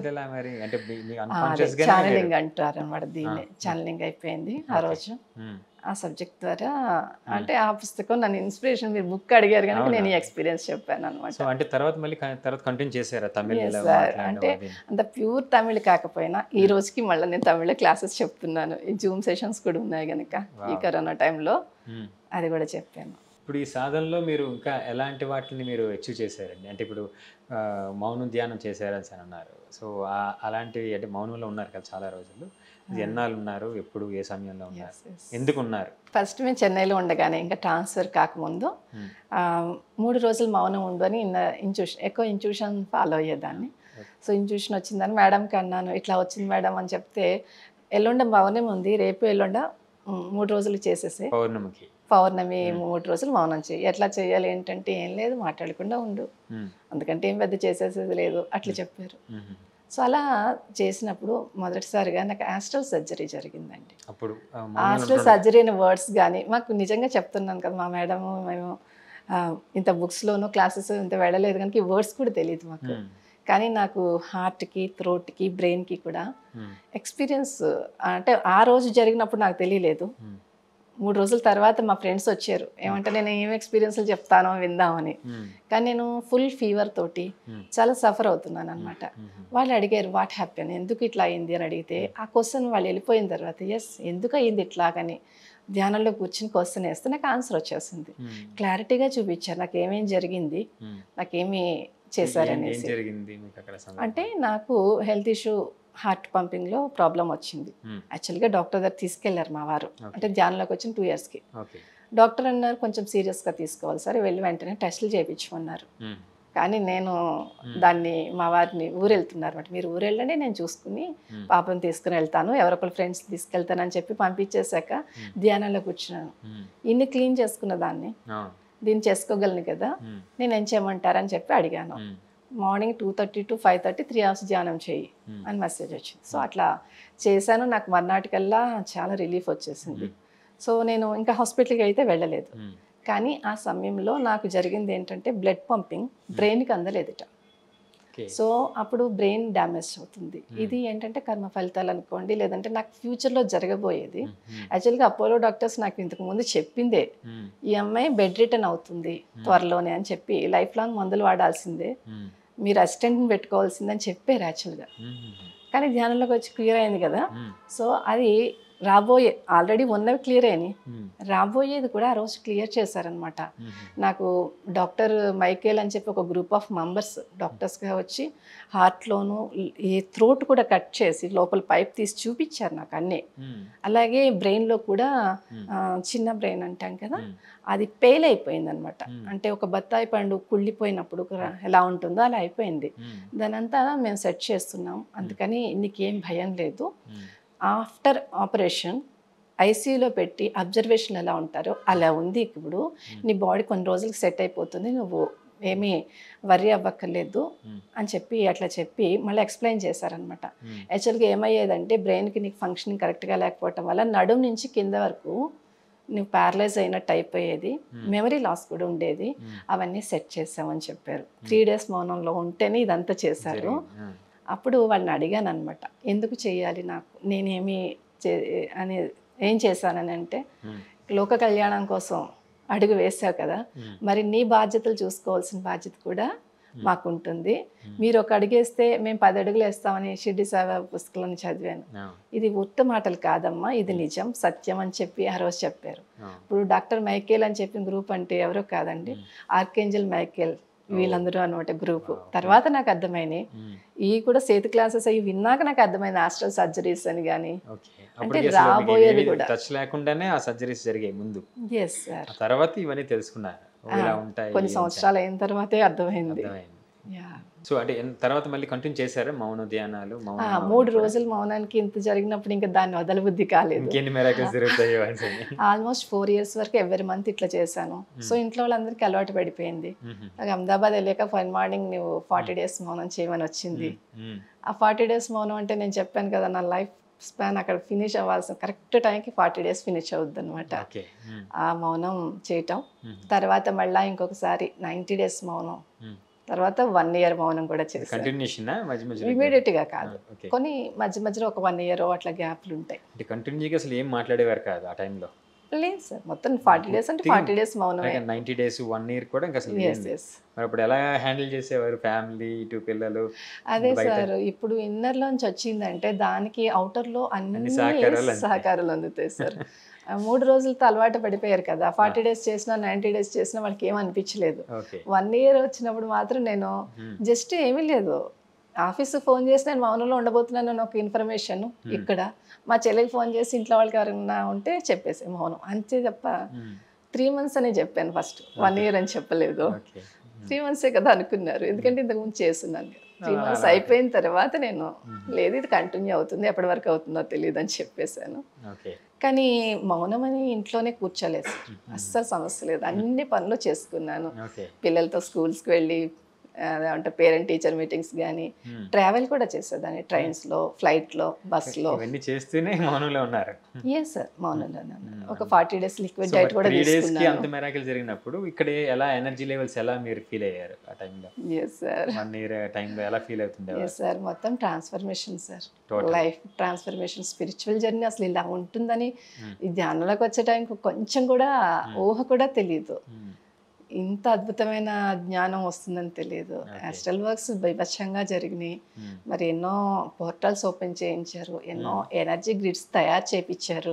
ఛానలింగ్ అంటారు అనమాట దీన్ని, ఛానలింగ్ అయిపోయింది ఆ రోజు. ఆ సబ్జెక్ట్ ద్వారా అంటే ఆ పుస్తకం నన్ను ఇన్స్పిరేషన్, మీరు బుక్ అడిగారు కనుక నేను ఈ ఎక్స్పీరియన్స్ చెప్పాను అనమాట. అంటే తర్వాత మళ్ళీ తర్వాత కంటిన్యూ చేశారా తమిళ్? అంటే అంత ప్యూర్ తమిళ్ కాకపోయినా ఈ రోజుకి మళ్ళీ నేను తమిళ క్లాసెస్ చెప్తున్నాను. ఈ జూమ్ సెషన్స్ కూడా ఉన్నాయి కనుక ఈ కరోనా టైంలో అది కూడా చెప్పాను. ఇప్పుడు ఈ సాధనలో మీరు ఇంకా ఎలాంటి వాటిని మీరు అచీవ్ చేశారండి? అంటే ఇప్పుడు మౌనం ధ్యానం చేశారని అని అన్నారు. సో అలాంటివి అంటే మౌనంలో ఉన్నారు కదా చాలా రోజులు, ఎన్నాళ్ళు ఉన్నారు, ఎప్పుడు ఏ సమయంలో ఉన్నారు, ఎందుకు ఉన్నారు? ఫస్ట్ మేము చెన్నైలో ఉండగానే ఇంకా ట్రాన్స్ఫర్ కాకముందు మూడు రోజులు మౌనం ఉండు అని ఇంట్యూషన్, ఎక్కువ ఇంట్యూషన్ ఫాలో అయ్యేదాన్ని. సో ఇంట్యూషన్ వచ్చిందని మేడంకి అన్నాను, ఇట్లా వచ్చింది మేడం అని చెప్తే, ఎల్లుండ మౌనం ఉంది, రేపు ఎల్లుండ మూడు రోజులు చేసేసే, పౌర్ణమికి పౌర్ణమి మూడు రోజులు మౌనం చేయి. ఎట్లా చేయాలి ఏంటంటే, ఏం లేదు మాట్లాడకుండా ఉండు, అందుకంటే ఏం పెద్ద చేసేసేది లేదు అట్లా చెప్పారు. సో అలా చేసినప్పుడు మొదటిసారిగా నాకు ఆస్ట్రల్ సర్జరీ జరిగిందండి. అప్పుడు ఆస్ట్రల్ సర్జరీ అనే వర్డ్స్ కానీ మాకు నిజంగా చెప్తున్నాను కదా, మా మేడము మేము ఇంత బుక్స్లోనూ క్లాసెస్ ఇంత వెళ్ళలేదు కనుక ఈ వర్డ్స్ కూడా తెలియదు మాకు. కానీ నాకు హార్ట్కి, థ్రోట్కి, బ్రెయిన్కి కూడా ఎక్స్పీరియన్స్, అంటే ఆ రోజు జరిగినప్పుడు నాకు తెలియలేదు. మూడు రోజుల తర్వాత మా ఫ్రెండ్స్ వచ్చారు, ఏమంటే నేను ఏం ఎక్స్పీరియన్స్లు చెప్తానో విందామని. కానీ నేను ఫుల్ ఫీవర్ తోటి చాలా సఫర్ అవుతున్నాను అనమాట. వాళ్ళు అడిగారు వాట్ హ్యాపెన్, ఎందుకు ఇట్లా అయింది అని అడిగితే, ఆ క్వశ్చన్ వాళ్ళు వెళ్ళిపోయిన తర్వాత ఎస్ ఎందుకు అయింది ఇట్లాగని ధ్యానంలో కూర్చుని క్వశ్చన్ వేస్తే నాకు ఆన్సర్ వచ్చేసింది. క్లారిటీగా చూపించారు నాకు ఏమేం జరిగింది, నాకేమి చేశారనేసి. అంటే నాకు హెల్త్ ఇష్యూ, హార్ట్ పంపింగ్లో ప్రాబ్లం వచ్చింది. యాక్చువల్గా డాక్టర్ దగ్గర తీసుకెళ్లారు మా వారు, అంటే ధ్యానంలోకి వచ్చిన టూ ఇయర్స్కి. డాక్టర్ అన్నారు కొంచెం సీరియస్గా తీసుకోవాలి సరే, వెళ్ళి వెంటనే టెస్టులు చేయించుకున్నారు. కానీ నేను దాన్ని మా వారిని ఊరు వెళ్తున్నారు అనమాట, మీరు ఊరు వెళ్ళండి నేను చూసుకుని పాపను తీసుకుని వెళ్తాను, ఎవరొకరు ఫ్రెండ్స్ తీసుకెళ్తానని చెప్పి పంపించేశాక ధ్యానంలో కూర్చున్నాను. ఇన్ని క్లీన్ చేసుకున్న దాన్ని దీన్ని చేసుకోగలను కదా, నేను ఏం చేయమంటారని చెప్పి అడిగాను. Morning two thirty to five thirty three hours ధ్యానం చేయి అని మెసేజ్ వచ్చింది. సో అట్లా చేశాను. నాకు మర్నాటికల్లా చాలా రిలీఫ్ వచ్చేసింది. సో నేను ఇంకా హాస్పిటల్కి అయితే వెళ్ళలేదు. కానీ ఆ సమయంలో నాకు జరిగింది ఏంటంటే, బ్లడ్ పంపింగ్ బ్రెయిన్కి అందలేదుట. సో అప్పుడు బ్రెయిన్ డ్యామేజ్ అవుతుంది. ఇది ఏంటంటే కర్మ ఫలితాలు అనుకోండి, లేదంటే నాకు ఫ్యూచర్లో జరగబోయేది. యాక్చువల్గా అపోలో డాక్టర్స్ నాకు ఇంతకు ముందు చెప్పిందే, ఈ అమ్మాయి బెడ్ రిటర్న్ అవుతుంది త్వరలోనే అని చెప్పి, లైఫ్ లాంగ్ మందులు వాడాల్సిందే, మీరు అసిస్టెంట్ని పెట్టుకోవాల్సిందని చెప్పారు యాక్చువల్గా. కానీ ధ్యానంలోకి వచ్చి క్లియర్ అయింది కదా. సో అది రాబోయే, ఆల్రెడీ ఉన్నవి క్లియర్ అయినాయి, రాబోయేది కూడా ఆ రోజు క్లియర్ చేశారనమాట. నాకు డాక్టర్ మైకేల్ అని చెప్పి ఒక గ్రూప్ ఆఫ్ మెంబర్స్ డాక్టర్స్గా వచ్చి హార్ట్లోను ఈ థ్రోట్ కూడా కట్ చేసి లోపల పైప్ తీసి చూపించారు నాకు అన్నీ. అలాగే బ్రెయిన్లో కూడా చిన్న బ్రెయిన్ అంటాం కదా, అది పేల్ అయిపోయింది అనమాట. అంటే ఒక బత్తాయి పండు కుళ్ళిపోయినప్పుడు ఎలా ఉంటుందో అలా అయిపోయింది. దానంతా మేము సెట్ చేస్తున్నాం, అందుకని నీకేం భయం లేదు. ఆఫ్టర్ ఆపరేషన్ ఐసీయూలో పెట్టి అబ్జర్వేషన్ ఎలా ఉంటారో అలా ఉంది ఇప్పుడు, నీ బాడీ కొన్ని రోజులకు సెట్ అయిపోతుంది, నువ్వు ఏమీ వర్రీ అవ్వక్కర్లేదు అని చెప్పి అట్లా చెప్పి మళ్ళీ ఎక్స్ప్లెయిన్ చేశారనమాట. యాక్చువల్గా ఏమయ్యేదంటే, బ్రెయిన్కి నీకు ఫంక్షనింగ్ కరెక్ట్గా లేకపోవటం వల్ల నడుము నుంచి కింద వరకు నువ్వు ప్యారలైజ్ అయినట్టు అయిపోయేది, మెమరీ లాస్ కూడా ఉండేది, అవన్నీ సెట్ చేసామని చెప్పారు. త్రీ డేస్ మౌనంలో ఉంటేనే ఇదంతా చేశారు. అప్పుడు వాళ్ళని అడిగాను అనమాట, ఎందుకు చేయాలి, నాకు నేనేమి చే అని ఏం చేశానని అంటే, లోక కళ్యాణం కోసం అడుగు వేసావు కదా, మరి నీ బాధ్యతలు చూసుకోవాల్సిన బాధ్యత కూడా మాకుంటుంది. మీరు ఒక అడుగేస్తే మేము పది అడుగులు వేస్తామని షిర్డి సాయిబాబా పుస్తకంలో చదివాను. ఇది ఉత్త మాటలు కాదమ్మా, ఇది నిజం, సత్యం అని చెప్పి ఆ రోజు చెప్పారు. ఇప్పుడు డాక్టర్ మైకేల్ అని చెప్పిన గ్రూప్ అంటే ఎవరో కాదండి, ఆర్కేంజల్ మైకేల్ వీళ్ళందరూ అనమాట గ్రూప్. తర్వాత నాకు అర్థమైనాయి, ఈ కూడా సేతు క్లాసెస్ అవి విన్నాక నాకు అర్థమైంది ఆస్ట్రల్ సర్జరీస్ అని కానీ, అంటే రాబోయేది కూడా టచ్ లేకుండానే ఆ సర్జరీస్ జరిగాయి ముందు. ఎస్ సార్, తర్వాత ఇవన్నీ తెలుసుకున్నారు ఉంటాయి కొన్ని సంవత్సరాలు అయిన తర్వాతే అర్థమైంది. సో అంటే తర్వాత మళ్ళీ కంటిన్యూ చేశారా మౌన ధ్యానాలు? మూడు రోజులు మౌనానికి ఇంత జరిగినప్పుడు ఇంకా దాన్ని వదలబుద్ధి కాలేదు. ఆల్మోస్ట్ ఫోర్ ఇయర్స్ వరకు ఎవరి మంత్ ఇట్లా చేశాను. సో ఇంట్లో వాళ్ళందరికీ అలవాటు పడిపోయింది. నాకు అహ్మదాబాద్ వెళ్ళాక ఫైన్ మార్నింగ్ నువ్వు ఫార్టీ డేస్ మౌనం చేయమని వచ్చింది. ఆ ఫార్టీ డేస్ మౌనం అంటే నేను చెప్పాను కదా, నా లైఫ్ స్పాన్ అక్కడ ఫినిష్ అవ్వాల్సిన కరెక్ట్ టైంకి ఫార్టీ డేస్ ఫినిష్ అవుద్ది అనమాట ఆ మౌనం చేయటం. తర్వాత మళ్ళీ ఇంకొకసారి నైంటీ డేస్ మౌనం, తర్వాత వన్ ఇయర్ మౌనం కూడా చేశాను. ఇమీడియట్ గా కాదు, కొన్ని మధ్య మధ్యలో ఒక వన్ ఇయర్ అట్లా గ్యాప్లు ఉంటాయి. కంటిన్యూగా అసలు ఏం మాట్లాడేవారు కాదు ఆ టైంలో? లేదు సార్, మొత్తం ఫార్టీ డేస్ అంటే ఫార్టీ డేస్ మౌనం. నైంటీ డేస్ వన్ ఇయర్ కూడా ఇంకా అసలు మరి అప్పుడు ఎలా హ్యాండిల్ చేసేవారు ఫ్యామిలీ, ఇటు పిల్లలు? అదే సార్, ఇప్పుడు ఇన్నర్ లోంచి వచ్చిందంటే దానికి అవుటర్ లో అన్ని సహకారాలు అందుతాయి సార్. మూడు రోజులతో అలవాటు పడిపోయారు కదా, ఫార్టీ డేస్ చేసినా నైన్టీ డేస్ చేసినా వాళ్ళకి ఏం అనిపించలేదు. వన్ ఇయర్ వచ్చినప్పుడు మాత్రం నేను జస్ట్ ఏమీ లేదు, ఆఫీస్ ఫోన్ చేసి నేను మౌనంలో ఉండబోతున్నాను ఒక ఇన్ఫర్మేషన్, ఇక్కడ మా చెల్లెకి ఫోన్ చేసి ఇంట్లో వాళ్ళకి ఎవరైనా ఉంటే చెప్పేసి మౌనం అంతే తప్ప. త్రీ మంత్స్ అనే చెప్పాను ఫస్ట్, వన్ ఇయర్ అని చెప్పలేదు. త్రీ మంత్సే కదా అనుకున్నారు, ఎందుకంటే ఇంతకుముందు చేస్తున్నాను. త్రీ మంత్స్ అయిపోయిన తర్వాత నేను లేదు ఇది కంటిన్యూ అవుతుంది, ఎప్పటి వరకు అవుతుందో తెలియదు అని చెప్పేశాను. కానీ మౌనం అని ఇంట్లోనే కూర్చోలేదు, అస్సలు సమస్య లేదు, అన్ని పనులు చేసుకున్నాను. పిల్లలతో స్కూల్స్కి వెళ్ళి అంటే పేరెంట్ టీచర్ మీటింగ్స్ కానీ, ట్రావెల్ కూడా చేసేదాన్ని, ట్రైన్స్ లో, ఫ్లైట్ లో, బస్ లో. చేస్తూనే మౌనంలో ఉన్నారు? ఎస్ సార్, మౌనంలో ఒక ఫార్టీ డేస్ లిక్విడ్ డైట్ కూడా తీసుకున్నాను. అంత మిరాకిల్ జరిగినప్పుడు ఇక్కడ ఎలా ఎనర్జీ లెవెల్స్ ఎలా మీరు ఫీల్ అయ్యారు ఆ టైంలో? ఎస్ సార్, వన్ ఇయర్ టైంలో ఎలా ఫీల్ అవుతుంది? ఎస్ సార్, మొత్తం transformation sir, life transformation, spiritual journey అసలు ఇలా ఉంటుందని ఈ ధ్యానంలోకి వచ్చే టైంకి కొంచెం కూడా ఊహ కూడా తెలియదు. ఇంత అద్భుతమైన జ్ఞానం వస్తుందని తెలియదు. ఆస్ట్రల్ వర్క్స్ బీభత్సంగా జరిగినాయి. మరి ఎన్నో పోర్టల్స్ ఓపెన్ చేయించారు, ఎన్నో ఎనర్జీ గ్రిడ్స్ తయారు చేయించారు.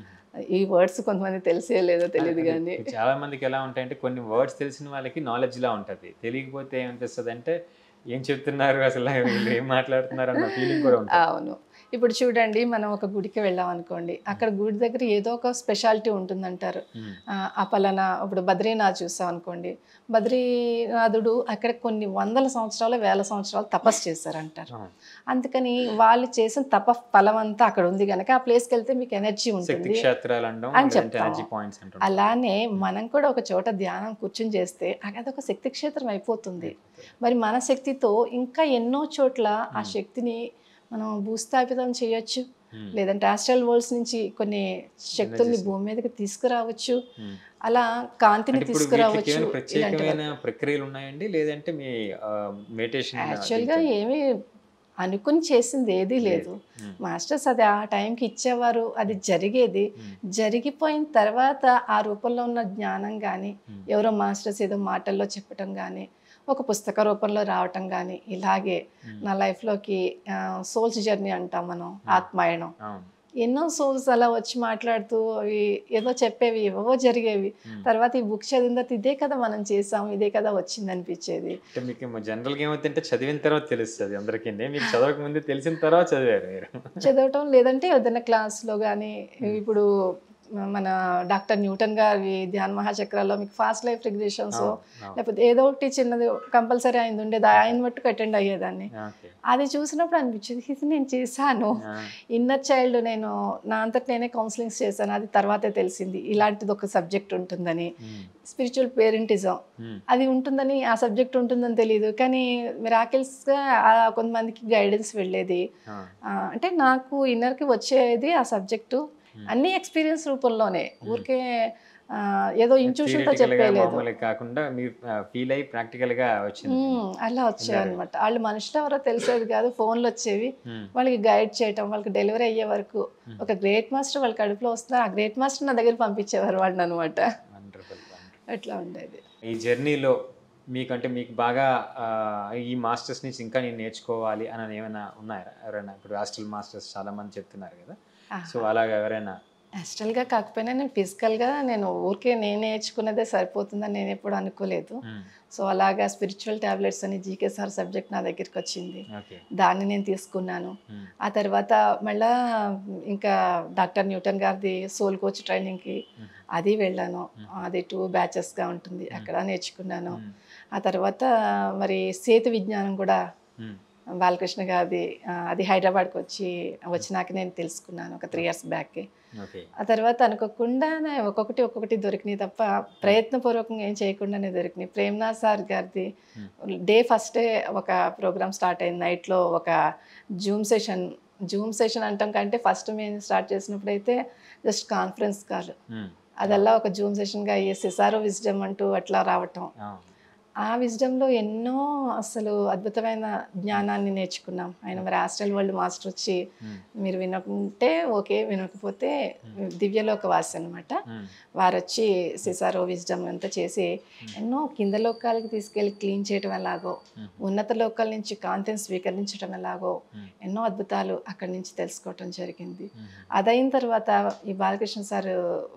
ఈ వర్డ్స్ కొంతమంది తెలిసే లేదో తెలియదు కానీ చాలా మందికి ఎలా ఉంటాయంటే, కొన్ని వర్డ్స్ తెలిసిన వాళ్ళకి నాలెడ్జ్ లా ఉంటుంది, తెలియకపోతే ఏమనిపిస్తుంది అంటే ఏం చెప్తున్నారు అసలు, ఏం మాట్లాడుతున్నారు అన్న ఫీలింగ్ కూడా ఉంటుంది. అవును, ఇప్పుడు చూడండి, మనం ఒక గుడికి వెళ్ళాం అనుకోండి, అక్కడ గుడి దగ్గర ఏదో ఒక స్పెషాలిటీ ఉంటుందంటారు. ఆ పలానా ఇప్పుడు బద్రీనాథ్ చూసాం అనుకోండి, బద్రీనాథుడు అక్కడ కొన్ని వందల సంవత్సరాలు వేల సంవత్సరాలు తపస్సు చేశారంటారు. అందుకని వాళ్ళు చేసిన తప ఫలం అంతా అక్కడ ఉంది కనుక ఆ ప్లేస్కి వెళ్తే మీకు ఎనర్జీ ఉంటుంది అని చెప్తారు. అలానే మనం కూడా ఒక చోట ధ్యానం కూర్చొని చేస్తే అదొక శక్తి క్షేత్రం అయిపోతుంది. మరి మన శక్తితో ఇంకా ఎన్నో చోట్ల ఆ శక్తిని మనం భూస్థాపితం చేయొచ్చు, లేదంటే ఆస్ట్రల్ వరల్డ్స్ నుంచి కొన్ని శక్తుల్ని భూమి మీదకి తీసుకురావచ్చు, అలా కాంతిని తీసుకురావచ్చు. ప్రత్యేకమైన ప్రక్రియలు ఉన్నాయండి, లేదంటే మీ మెడిటేషన్ యాక్చువల్గా ఏమీ అనుకుని చేసింది ఏదీ లేదు. మాస్టర్స్ అది ఆ టైంకి ఇచ్చేవారు, అది జరిగేది. జరిగిపోయిన తర్వాత ఆ రూపంలో ఉన్న జ్ఞానం కానీ, ఎవరో మాస్టర్స్ ఏదో మాటల్లో చెప్పటం కానీ, ఒక పుస్తక రూపంలో రావటం కానీ, ఇలాగే నా లైఫ్లోకి సోల్స్ జర్నీ అంటాం మనం, ఆత్మాయణం, ఎన్నో సోల్స్ అలా వచ్చి మాట్లాడుతూ అవి ఏదో చెప్పేవి, ఏవో జరిగేవి. తర్వాత ఈ బుక్ చదివిన తర్వాత ఇదే కదా మనం చేసాం, ఇదే కదా వచ్చింది అనిపించేది. మీకు జనరల్గా ఏమవుతుందంటే చదివిన తర్వాత తెలుస్తుంది అందరికీ, మీకు చదవక ముందు తెలిసిన తర్వాత చదివారు చదవటం, లేదంటే ఏదైనా క్లాస్లో కానీ, ఇప్పుడు మన డాక్టర్ న్యూటన్ గారి ధ్యాన మహాచక్రాల్లో మీకు ఫాస్ట్ లైఫ్ రిగ్రెషన్స్ లేకపోతే ఏదో ఒకటి చిన్నది కంపల్సరీ అయింది ఉండేది, ఆయన మట్టుకు అటెండ్ అయ్యేదాన్ని. అది చూసినప్పుడు అనిపించేది ఇది నేను చేశాను. ఇన్నర్ చైల్డ్ నేను నా అంతటి నేనే కౌన్సిలింగ్స్ చేశాను, అది తర్వాతే తెలిసింది ఇలాంటిది ఒక సబ్జెక్ట్ ఉంటుందని. స్పిరిచువల్ పేరెంటిజం అది ఉంటుందని, ఆ సబ్జెక్ట్ ఉంటుందని తెలియదు, కానీ మిరాకిల్స్గా కొంతమందికి గైడెన్స్ వెళ్ళేది. అంటే నాకు ఇన్నర్కి వచ్చేది ఆ సబ్జెక్టు అన్ని ఎక్స్పీరియన్స్ రూపంలోనే, ఊరికే ఏదో ఇంట్యూషన్తో చెప్పలేదు కాకుండా మీరు ఫీల్ అయ్యి ప్రాక్టికల్గా వచ్చింది. అలా వచ్చాయి అనమాట. వాళ్ళు మనుషులు ఎవరో తెలిసేది కాదు, ఫోన్లు వచ్చేవి, వాళ్ళకి గైడ్ చేయటం, వాళ్ళకి డెలివరీ అయ్యే వరకు ఒక గ్రేట్ మాస్టర్ వాళ్ళ కడుపులో వస్తున్నారు, ఆ గ్రేట్ మాస్టర్ నా దగ్గర పంపించేవారు వాళ్ళని అనమాట. అట్లా ఉండేది. ఈ జర్నీలో మీకంటే మీకు బాగా ఈ మాస్టర్స్ నుంచి ఇంకా నేను నేర్చుకోవాలి అని ఏమైనా ఉన్నాయా ఎవరైనా? ఇప్పుడు హాస్టల్ మాస్టర్స్ చాలా మంది చెప్తున్నారు కదా, సో అలాగా ఎవరైనా? హాస్టల్గా కాకపోయినా నేను ఫిజికల్గా నేను ఊరికే నేను నేర్చుకున్నదే సరిపోతుందని నేను ఎప్పుడు అనుకోలేదు. సో అలాగా స్పిరిచువల్ టాబ్లెట్స్ అని జీకే సార్ సబ్జెక్ట్ నా దగ్గరికి వచ్చింది, దాన్ని నేను తీసుకున్నాను. ఆ తర్వాత మళ్ళా ఇంకా డాక్టర్ న్యూటన్ గారిది సోల్ కోచ్ ట్రైనింగ్కి అది వెళ్ళాను. అది టూ బ్యాచెస్గా ఉంటుంది, అక్కడ నేర్చుకున్నాను. ఆ తర్వాత మరి సేతు విజ్ఞానం కూడా బాలకృష్ణ గారిది, అది హైదరాబాద్కి వచ్చి వచ్చినాక నేను తెలుసుకున్నాను ఒక త్రీ ఇయర్స్ బ్యాక్. ఆ తర్వాత అనుకోకుండా ఒక్కొక్కటి ఒక్కొక్కటి దొరికినాయి తప్ప ప్రయత్నపూర్వకంగా ఏం చేయకుండానే దొరికినాయి. ప్రేమ్నాథ్ సార్ గారిది డే ఫస్ట్ డే ఒక ప్రోగ్రామ్ స్టార్ట్ అయింది నైట్లో, ఒక జూమ్ సెషన్. జూమ్ సెషన్ అంటాం కంటే ఫస్ట్ మేము స్టార్ట్ చేసినప్పుడు అయితే జస్ట్ కాన్ఫరెన్స్ కాల్, అదల్లా ఒక జూమ్ సెషన్గా అయ్యే సిసారో విజ్డమ్ అంటూ అట్లా రావటం. ఆ విజ్డమ్లో ఎన్నో అసలు అద్భుతమైన జ్ఞానాన్ని నేర్చుకున్నాం. ఆయన మరి హాస్టల్ వరల్డ్ మాస్టర్ వచ్చి మీరు వినకుంటే ఓకే, వినకపోతే దివ్యలోక వాసి అనమాట. వారు వచ్చి సిసారో విజ్డమ్ అంతా చేసి ఎన్నో కింద లోకాలకి తీసుకెళ్ళి క్లీన్ చేయడం ఎలాగో, ఉన్నత లోకాల నుంచి కాంతిని స్వీకరించడం ఎలాగో ఎన్నో అద్భుతాలు అక్కడి నుంచి తెలుసుకోవటం జరిగింది. అదైన తర్వాత ఈ బాలకృష్ణ సార్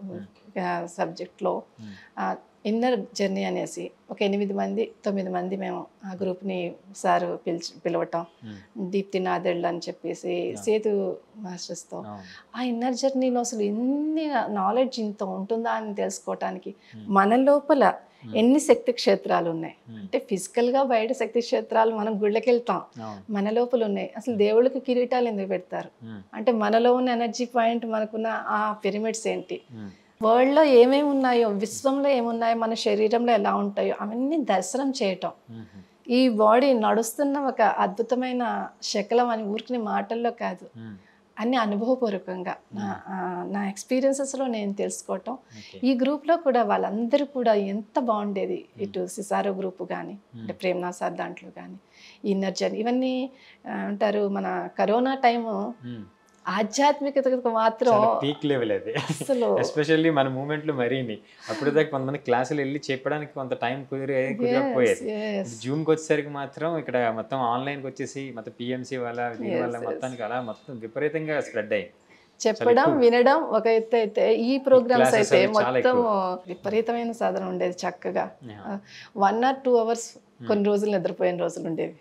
సబ్జెక్ట్లో ఇన్నర్ జర్నీ అనేసి ఒక ఎనిమిది మంది తొమ్మిది మంది మేము ఆ గ్రూప్ని సార్ పిలిచి పిలవటం, దీప్తి నాదెళ్ళు అని చెప్పేసి సేతు మాస్టర్స్తో ఆ ఇన్నర్ జర్నీలో అసలు ఎన్ని నాలెడ్జ్ ఇంత ఉంటుందా అని తెలుసుకోవటానికి మన లోపల ఎన్ని శక్తి క్షేత్రాలు ఉన్నాయి. అంటే ఫిజికల్గా బయట శక్తి క్షేత్రాలు మనం గుళ్ళకి వెళ్తాం, మన లోపల ఉన్నాయి. అసలు దేవుళ్ళకి కిరీటాలు ఎందుకు పెడతారు అంటే మనలో ఉన్న ఎనర్జీ పాయింట్, మనకున్న ఆ పిరమిడ్స్ ఏంటి, వరల్డ్లో ఏమేమి ఉన్నాయో, విశ్వంలో ఏమున్నాయో, మన శరీరంలో ఎలా ఉంటాయో అవన్నీ దర్శనం చేయటం. ఈ బాడీ నడుస్తున్న ఒక అద్భుతమైన శకలం అని ఊరికి మాటల్లో కాదు, అన్ని అనుభవపూర్వకంగా నా నా ఎక్స్పీరియన్సెస్లో నేను తెలుసుకోవటం. ఈ గ్రూప్లో కూడా వాళ్ళందరూ కూడా ఎంత బాగుండేది, ఇటు సిసారో గ్రూప్ కానీ అంటే ప్రేమ్నాథ్ సార్ దాంట్లో కానీ ఇన్నర్ జర్నీ ఇవన్నీ అంటారు. మన కరోనా టైము ఆధ్యాత్మికతకు మాత్రం పీక్ లెవెల్ అది అసలు, ఎస్పెషల్లీ మన మూమెంట్లో మరీని. అప్పుడు దాకా కొంతమంది క్లాసులు వెళ్ళి చెప్పడానికి కొంత టైం కుదిరే కుదరకపోయేది. జూమ్కి వచ్చేసరికి మాత్రం ఇక్కడ మొత్తం ఆన్లైన్కి వచ్చేసి మొత్తం పిఎంసి వల్ల దీని వల్ల మొత్తానికి అలా మొత్తం విపరీతంగా స్ప్రెడ్ అయ్యింది. చెప్పడం వినడం ఒక ఎత్తు అయితే, ఈ ప్రోగ్రామ్స్ అయితే మొత్తం విపరీతమైన సాధన ఉండేది. చక్కగా వన్ ఆర్ టూ అవర్స్ కొన్ని రోజులు నిద్రపోయిన రోజులు ఉండేవి.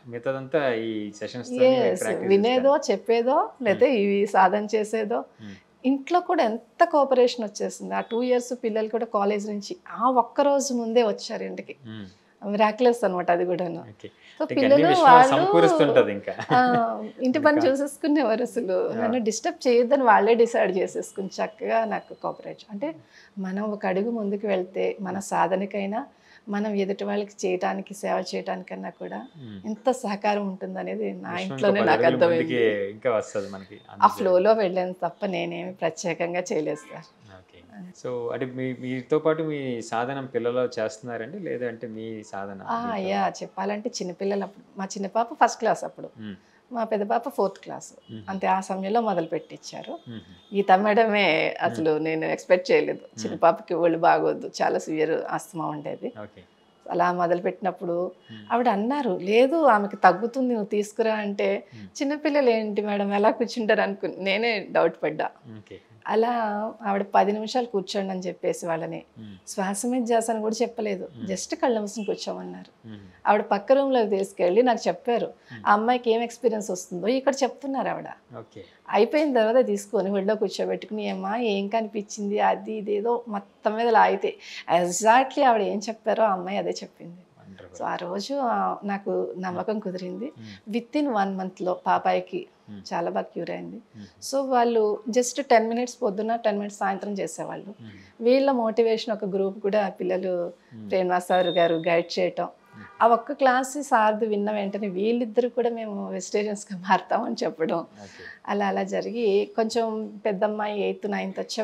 వినేదో చెప్పేదో లేదా ఇవి సాధన చేసేదో. ఇంట్లో కూడా ఎంత కోఆపరేషన్ వచ్చేసింది. ఆ టూ ఇయర్స్ పిల్లలు కూడా కాలేజ్ నుంచి ఆ ఒక్క రోజు ముందే వచ్చారు ఇంటికి. మిరాక్యులస్ అనమాట అది కూడా. సో పిల్లలు వాళ్ళు ఇంటి పని చూసేసుకునేవారు. అసలు నన్ను డిస్టర్బ్ చేయొద్దని వాళ్ళే డిసైడ్ చేసేసుకుని చక్కగా నాకు కోఆపరేట్. అంటే మనం ఒక అడుగు ముందుకు వెళ్తే మన సాధనకైనా మనం ఎదుటి వాళ్ళకి చేయడానికి సేవ చేయడానికన్నా కూడా ఎంత సహకారం ఉంటుంది అనేది నా ఇంట్లోనే నాకు అర్థమైంది. ఆ ఫ్లోలో వెళ్ళాను తప్ప నేనేమి ప్రత్యేకంగా చేయలేదు సార్. సో అంటే మీ మీతో పాటు మీ సాధన పిల్లలు చేస్తున్నారండి లేదంటే మీ సాధన? అయ్యా చెప్పాలంటే చిన్నపిల్లలు అప్పుడు మా చిన్న పాప ఫస్ట్ క్లాస్ అప్పుడు, మా పెద్ద పాప ఫోర్త్ క్లాస్, అంతే ఆ సమయంలో మొదలు పెట్టించారు. గీతా మేడమే అసలు నేను ఎక్స్పెక్ట్ చేయలేదు. చిన్న పాపకి ఒళ్ళు బాగోద్దు, చాలా సివియర్ ఆస్తమా ఉండేది. అలా మొదలుపెట్టినప్పుడు ఆవిడ అన్నారు, లేదు ఆమెకి తగ్గుతుంది నువ్వు తీసుకురా అంటే, చిన్నపిల్లలు ఏంటి మేడం ఎలా కూర్చుంటారు అనుకుని నేనే డౌట్ పడ్డా. అలా ఆవిడ పది నిమిషాలు కూర్చోండి అని చెప్పేసి వాళ్ళని శ్వాస మీద చేసాను కూడా చెప్పలేదు, జస్ట్ కళ్ళ మూసుకుని కూర్చోమన్నారు. ఆవిడ పక్క రూమ్లోకి తీసుకెళ్ళి నాకు చెప్పారు ఆ అమ్మాయికి ఏం ఎక్స్పీరియన్స్ వస్తుందో ఇక్కడ చెప్తున్నారు ఆవిడ. అయిపోయిన తర్వాత తీసుకొని ఒళ్ళో కూర్చోబెట్టుకుని ఏమ్మా ఏం కనిపించింది అది ఇదేదో మొత్తం మీద లాగితే ఎగ్జాక్ట్లీ ఆవిడ ఏం చెప్పారో ఆ అమ్మాయి అదే చెప్పింది. సో ఆ రోజు నాకు నమ్మకం కుదిరింది. విత్ ఇన్ వన్ మంత్లో పాపాయికి చాలా బాగా క్యూర్ అయింది. సో వాళ్ళు జస్ట్ టెన్ మినిట్స్ పొద్దున్న టెన్ మినిట్స్ సాయంత్రం చేసేవాళ్ళు. వీళ్ళ మోటివేషన్ ఒక గ్రూప్ కూడా పిల్లలు ప్రేమ్నాథ్ సార్ గారు గైడ్ చేయటం, ఆ ఒక్క క్లాస్ సార్ది విన్న వెంటనే వీళ్ళిద్దరు కూడా మేము వెజిటేరియన్స్గా మారుతామని చెప్పడం, అలా అలా జరిగి కొంచెం పెద్దమ్మాయి ఎయిత్ నైన్త్ వచ్చే వరకు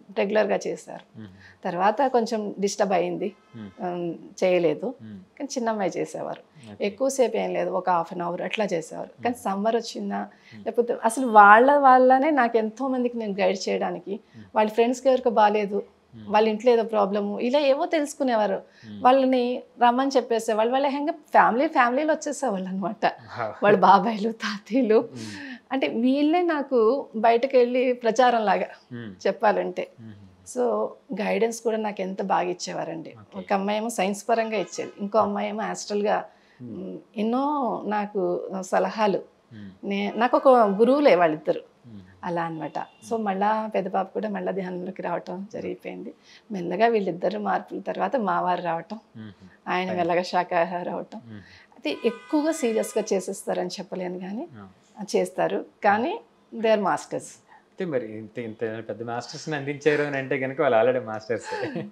రెగ్యులర్గా చేశారు. తర్వాత కొంచెం డిస్టర్బ్ అయింది, చేయలేదు. కానీ చిన్న అమ్మాయి చేసేవారు, ఎక్కువసేపు ఏం లేదు, ఒక హాఫ్ అన్ అవర్ అట్లా చేసేవారు. కానీ సమ్మర్ వచ్చిందా లేకపోతే అసలు వాళ్ళ వాళ్ళనే నాకు ఎంతో మందికి నేను గైడ్ చేయడానికి, వాళ్ళ ఫ్రెండ్స్కి ఎవరికి బాగాలేదు, వాళ్ళ ఇంట్లో ఏదో ప్రాబ్లము ఇలా ఏవో తెలుసుకునేవారు. వాళ్ళని రమ్మని చెప్పేసేవాళ్ళు. వాళ్ళ హెంగ ఫ్యామిలీ ఫ్యామిలీలో వచ్చేసేవాళ్ళు అనమాట. వాళ్ళ బాబాయిలు తాతయ్యలు అంటే వీళ్ళే నాకు బయటకు వెళ్ళి ప్రచారం లాగా చెప్పాలంటే. సో గైడెన్స్ కూడా నాకు ఎంత బాగా ఇచ్చేవారండి. ఒక అమ్మాయి ఏమో సైన్స్ పరంగా ఇచ్చేది, ఇంకో అమ్మాయి ఏమో యాస్ట్రల్గా ఎన్నో నాకు సలహాలు. నే నాకు ఒక గురువులే వాళ్ళిద్దరు అలా అనమాట. సో మళ్ళా పెద్ద పాప కూడా మళ్ళీ ధ్యానంలోకి రావటం జరిగిపోయింది. మెల్లగా వీళ్ళిద్దరు మార్పుల తర్వాత మావారు రావటం, ఆయన మెల్లగా శాకాహార అవటం. అయితే ఎక్కువగా సీరియస్గా చేసేస్తారని చెప్పలేను, కానీ చేస్తారు. కానీ దే ఆర్ మాస్టర్స్. అయితే మరి ఇంత ఇంత పెద్ద మాస్టర్స్ని అందించారు అని అంటే కనుక వాళ్ళు ఆల్రెడీ మాస్టర్స్.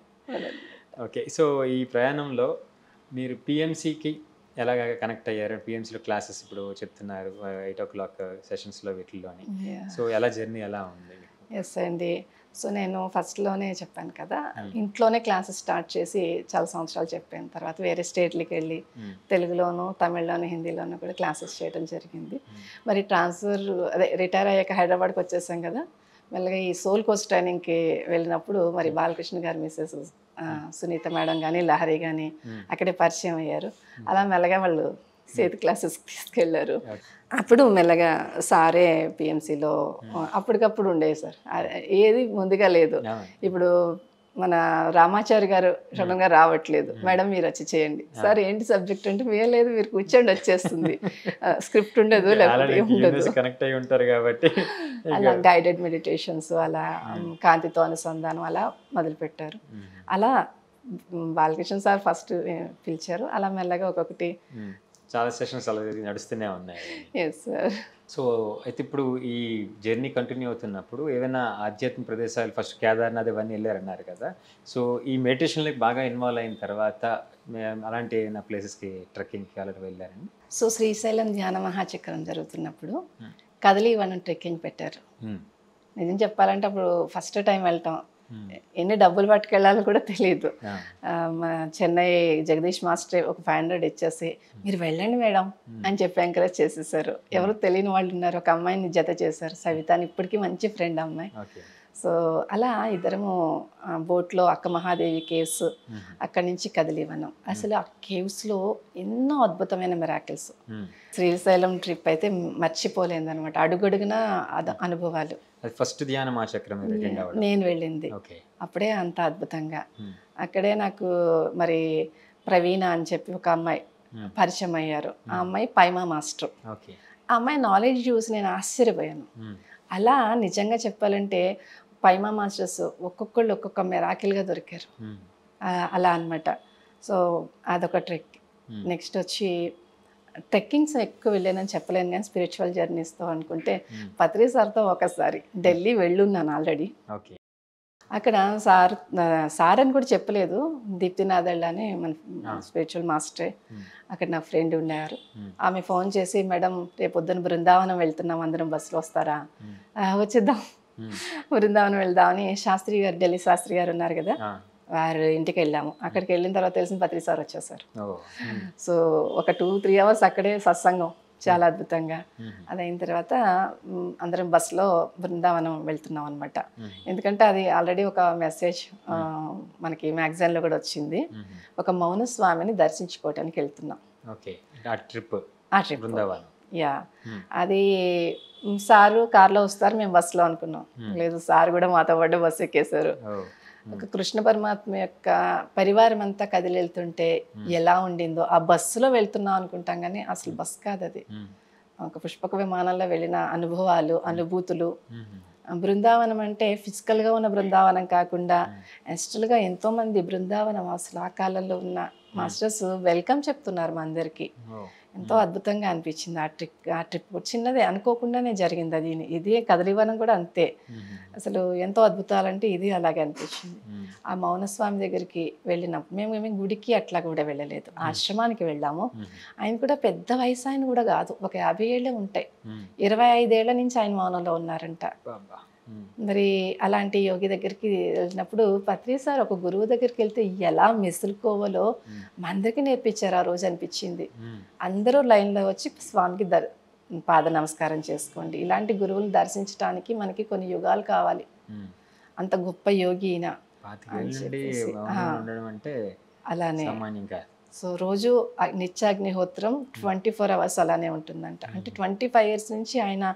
ఓకే, సో ఈ ప్రయాణంలో మీరు పిఎంసికి ఎలాగ కనెక్ట్ అయ్యారు? పిఎంసీలో క్లాసెస్ ఇప్పుడు చెప్తున్నారు ఎయిట్ ఓ క్లాక్ సెషన్స్లో వీటిల్లోని. సో ఎలా జర్నీ ఎలా ఉంది? ఎస్ అండి. సో నేను ఫస్ట్లోనే చెప్పాను కదా, ఇంట్లోనే క్లాసెస్ స్టార్ట్ చేసి చాలా సంవత్సరాలు చెప్పాను. తర్వాత వేరే స్టేట్లకి వెళ్ళి తెలుగులోను, తమిళ్లోను, హిందీలోను కూడా క్లాసెస్ చేయడం జరిగింది. మరి ట్రాన్స్ఫర్ అదే రిటైర్ అయ్యాక హైదరాబాద్కి వచ్చేసాం కదా, మెల్లగా ఈ సోల్ కోర్స్ ట్రైనింగ్కి వెళ్ళినప్పుడు మరి బాలకృష్ణ గారు, మిస్సెస్ సునీత మేడం కానీ, లహరి కానీ అక్కడే పరిచయం అయ్యారు. అలా మెల్లగా వాళ్ళు సేతు క్లాసెస్కి తీసుకెళ్ళారు. అప్పుడు మెల్లగా సారే పిఎంసీలో అప్పటికప్పుడు ఉండేవి సార్, ఏది ముందుగా లేదు. ఇప్పుడు మన రామాచారి గారు సడన్గా రావట్లేదు, మేడం మీరు వచ్చి చేయండి. సార్ ఏంటి సబ్జెక్ట్ అంటే మీరు లేదు, మీరు కూర్చోండి వచ్చేస్తుంది, స్క్రిప్ట్ ఉండదు లేకపోతే ఉండదు. కనెక్ట్ అయి ఉంటారు కాబట్టి అలా గైడెడ్ మెడిటేషన్స్, అలా కాంతితో అనుసంధానం అలా మొదలుపెట్టారు. అలా బాలకృష్ణ సార్ ఫస్ట్ పిలిచారు. అలా మెల్లగా ఒక్కొక్కటి చాలా సెషన్స్ అలా నడుస్తూనే ఉన్నాయి. Yes sir. సో అయితే ఇప్పుడు ఈ జర్నీ కంటిన్యూ అవుతున్నప్పుడు ఏమైనా ఆధ్యాత్మిక ప్రదేశాలు, ఫస్ట్ కేదార్నాథ్ ఇవన్నీ వెళ్ళారన్నారు కదా, సో ఈ మెడిటేషన్లోకి బాగా ఇన్వాల్వ్ అయిన తర్వాత అలాంటి ఏమైనా ప్లేసెస్కి ట్రెక్కింగ్కి అలాంటి వెళ్ళారండి? సో శ్రీశైలం ధ్యాన మహాచక్రం జరుగుతున్నప్పుడు కదలి వనం ట్రెక్కింగ్ పెట్టారు. నిజం చెప్పాలంటే అప్పుడు ఫస్ట్ టైం వెళ్ళటం, ఎన్ని డబ్బులు పట్టుకెళ్ళాలో కూడా తెలియదు. చెన్నై జగదీష్ మాస్టర్ ఒక ఫైవ్ హండ్రెడ్ ఇచ్చేసి మీరు వెళ్ళండి మేడం అని చెప్పి ఎంకరేజ్ చేసేసారు. ఎవరు తెలియని వాళ్ళు ఉన్నారు, ఒక అమ్మాయిని జత చేశారు, సవిత అని, ఇప్పటికీ మంచి ఫ్రెండ్ అమ్మాయి. సో అలా ఇద్దరము బోట్లో అక్క మహాదేవి కేవ్స్, అక్కడి నుంచి కదిలివనం. అసలు ఆ కేవ్స్లో ఎన్నో అద్భుతమైన మిరాకిల్స్. శ్రీశైలం ట్రిప్ అయితే మర్చిపోలేదన్నమాట, అడుగడుగున అనుభవాలు. ఫస్ట్ ధ్యానం ఆ చక్రం నేను వెళ్ళింది అప్పుడే అంత అద్భుతంగా. అక్కడే నాకు మరి ప్రవీణ అని చెప్పి ఒక అమ్మాయి పరిచయం అయ్యారు. ఆ అమ్మాయి పైమా మాస్టర్. ఆ అమ్మాయి నాలెడ్జ్ చూసి నేను ఆశ్చర్యపోయాను. అలా నిజంగా చెప్పాలంటే పైమా మాస్టర్స్ ఒక్కొక్కళ్ళు ఒక్కొక్క మెరాకిల్గా దొరికారు అలా అనమాట. సో అదొక ట్రెక్. నెక్స్ట్ వచ్చి ట్రెక్కింగ్స్ ఎక్కువ వెళ్ళానని చెప్పలేను, కానీ స్పిరిచువల్ జర్నీస్తో అనుకుంటే పత్రి సార్తో ఒకసారి ఢిల్లీ వెళ్ళున్నాను ఆల్రెడీ. అక్కడ సార్ సార్ అని కూడా చెప్పలేదు, దీప్తినాథళ్ళ అని మన స్పిరిచువల్ మాస్టరే, అక్కడ నా ఫ్రెండ్ ఉండేవారు. ఆమె ఫోన్ చేసి మేడం రేపు పొద్దున బృందావనం వెళ్తున్నాం, అందరం బస్సులో వస్తారా? వచ్చేద్దాం బృందావనం వెళ్దామని శాస్త్రి గారు, ఢిల్లీ శాస్త్రి గారు ఉన్నారు కదా, వారి ఇంటికి వెళ్ళాము. అక్కడికి వెళ్ళిన తర్వాత తెలిసిన పత్రి సార్ వచ్చేసారు. సో ఒక టూ త్రీ అవర్స్ అక్కడే సత్సంగం, చాలా అద్భుతంగా. అదైన తర్వాత అందరం బస్సులో బృందావనం వెళ్తున్నాం అనమాట. ఎందుకంటే అది ఆల్రెడీ ఒక మెసేజ్ మనకి మ్యాగజైన్లో కూడా వచ్చింది, ఒక మౌన స్వామిని దర్శించుకోవటానికి వెళ్తున్నాం. ఆ ట్రిప్ యా అది సారు కార్లో వస్తారు, మేము బస్సులో అనుకున్నాం. లేదు, సార్ కూడా మాతో పాటు బస్సు ఎక్కేశారు. ఒక కృష్ణ పరమాత్మ యొక్క పరివారం అంతా కదిలి వెళ్తుంటే ఎలా ఉండిందో ఆ బస్సులో వెళ్తున్నాం అనుకుంటాం, కానీ అసలు బస్ కాదు అది, ఒక పుష్పక విమానంలో వెళ్ళిన అనుభవాలు, అనుభూతులు. బృందావనం అంటే ఫిజికల్గా ఉన్న బృందావనం కాకుండా యాస్ట్రల్గా ఎంతోమంది బృందావనం అసలు ఆ కాలంలో ఉన్న మాస్టర్స్ వెల్కమ్ చెప్తున్నారు మా అందరికీ. ఎంతో అద్భుతంగా అనిపించింది ఆ ట్రిప్. ఆ ట్రిప్ చిన్నదే అనుకోకుండానే జరిగింది అది. ఇది కదలివనం కూడా అంతే, అసలు ఎంతో అద్భుతాలంటే ఇది అలాగే అనిపించింది. ఆ మౌనస్వామి దగ్గరికి వెళ్ళినప్పుడు మేము ఏమి గుడికి అట్లా కూడా వెళ్ళలేదు, ఆశ్రమానికి వెళ్ళాము. ఆయన కూడా పెద్ద వయసు ఆయన కూడా కాదు, ఒక యాభై ఏళ్ళే ఉంటాయి. ఇరవై ఐదేళ్ల నుంచి ఆయన మౌనంలో ఉన్నారంట. మరి అలాంటి యోగి దగ్గరికి వెళ్ళినప్పుడు పత్రి సార్ ఒక గురువు దగ్గరికి వెళ్తే ఎలా మెసులుకోవాలో మా అందరికీ నేర్పించారు ఆ రోజు అనిపించింది. అందరూ లైన్లో వచ్చి స్వామికి దర్ పాద నమస్కారం చేసుకోండి. ఇలాంటి గురువులు దర్శించడానికి మనకి కొన్ని యుగాలు కావాలి. అంత గొప్ప యోగి ఈయన అలానే. సో రోజు నిత్యాగ్నిహోత్రం ట్వంటీ ఫోర్ అవర్స్ అలానే ఉంటుందంట. అంటే ట్వంటీ ఫైవ్ ఇయర్స్ నుంచి ఆయన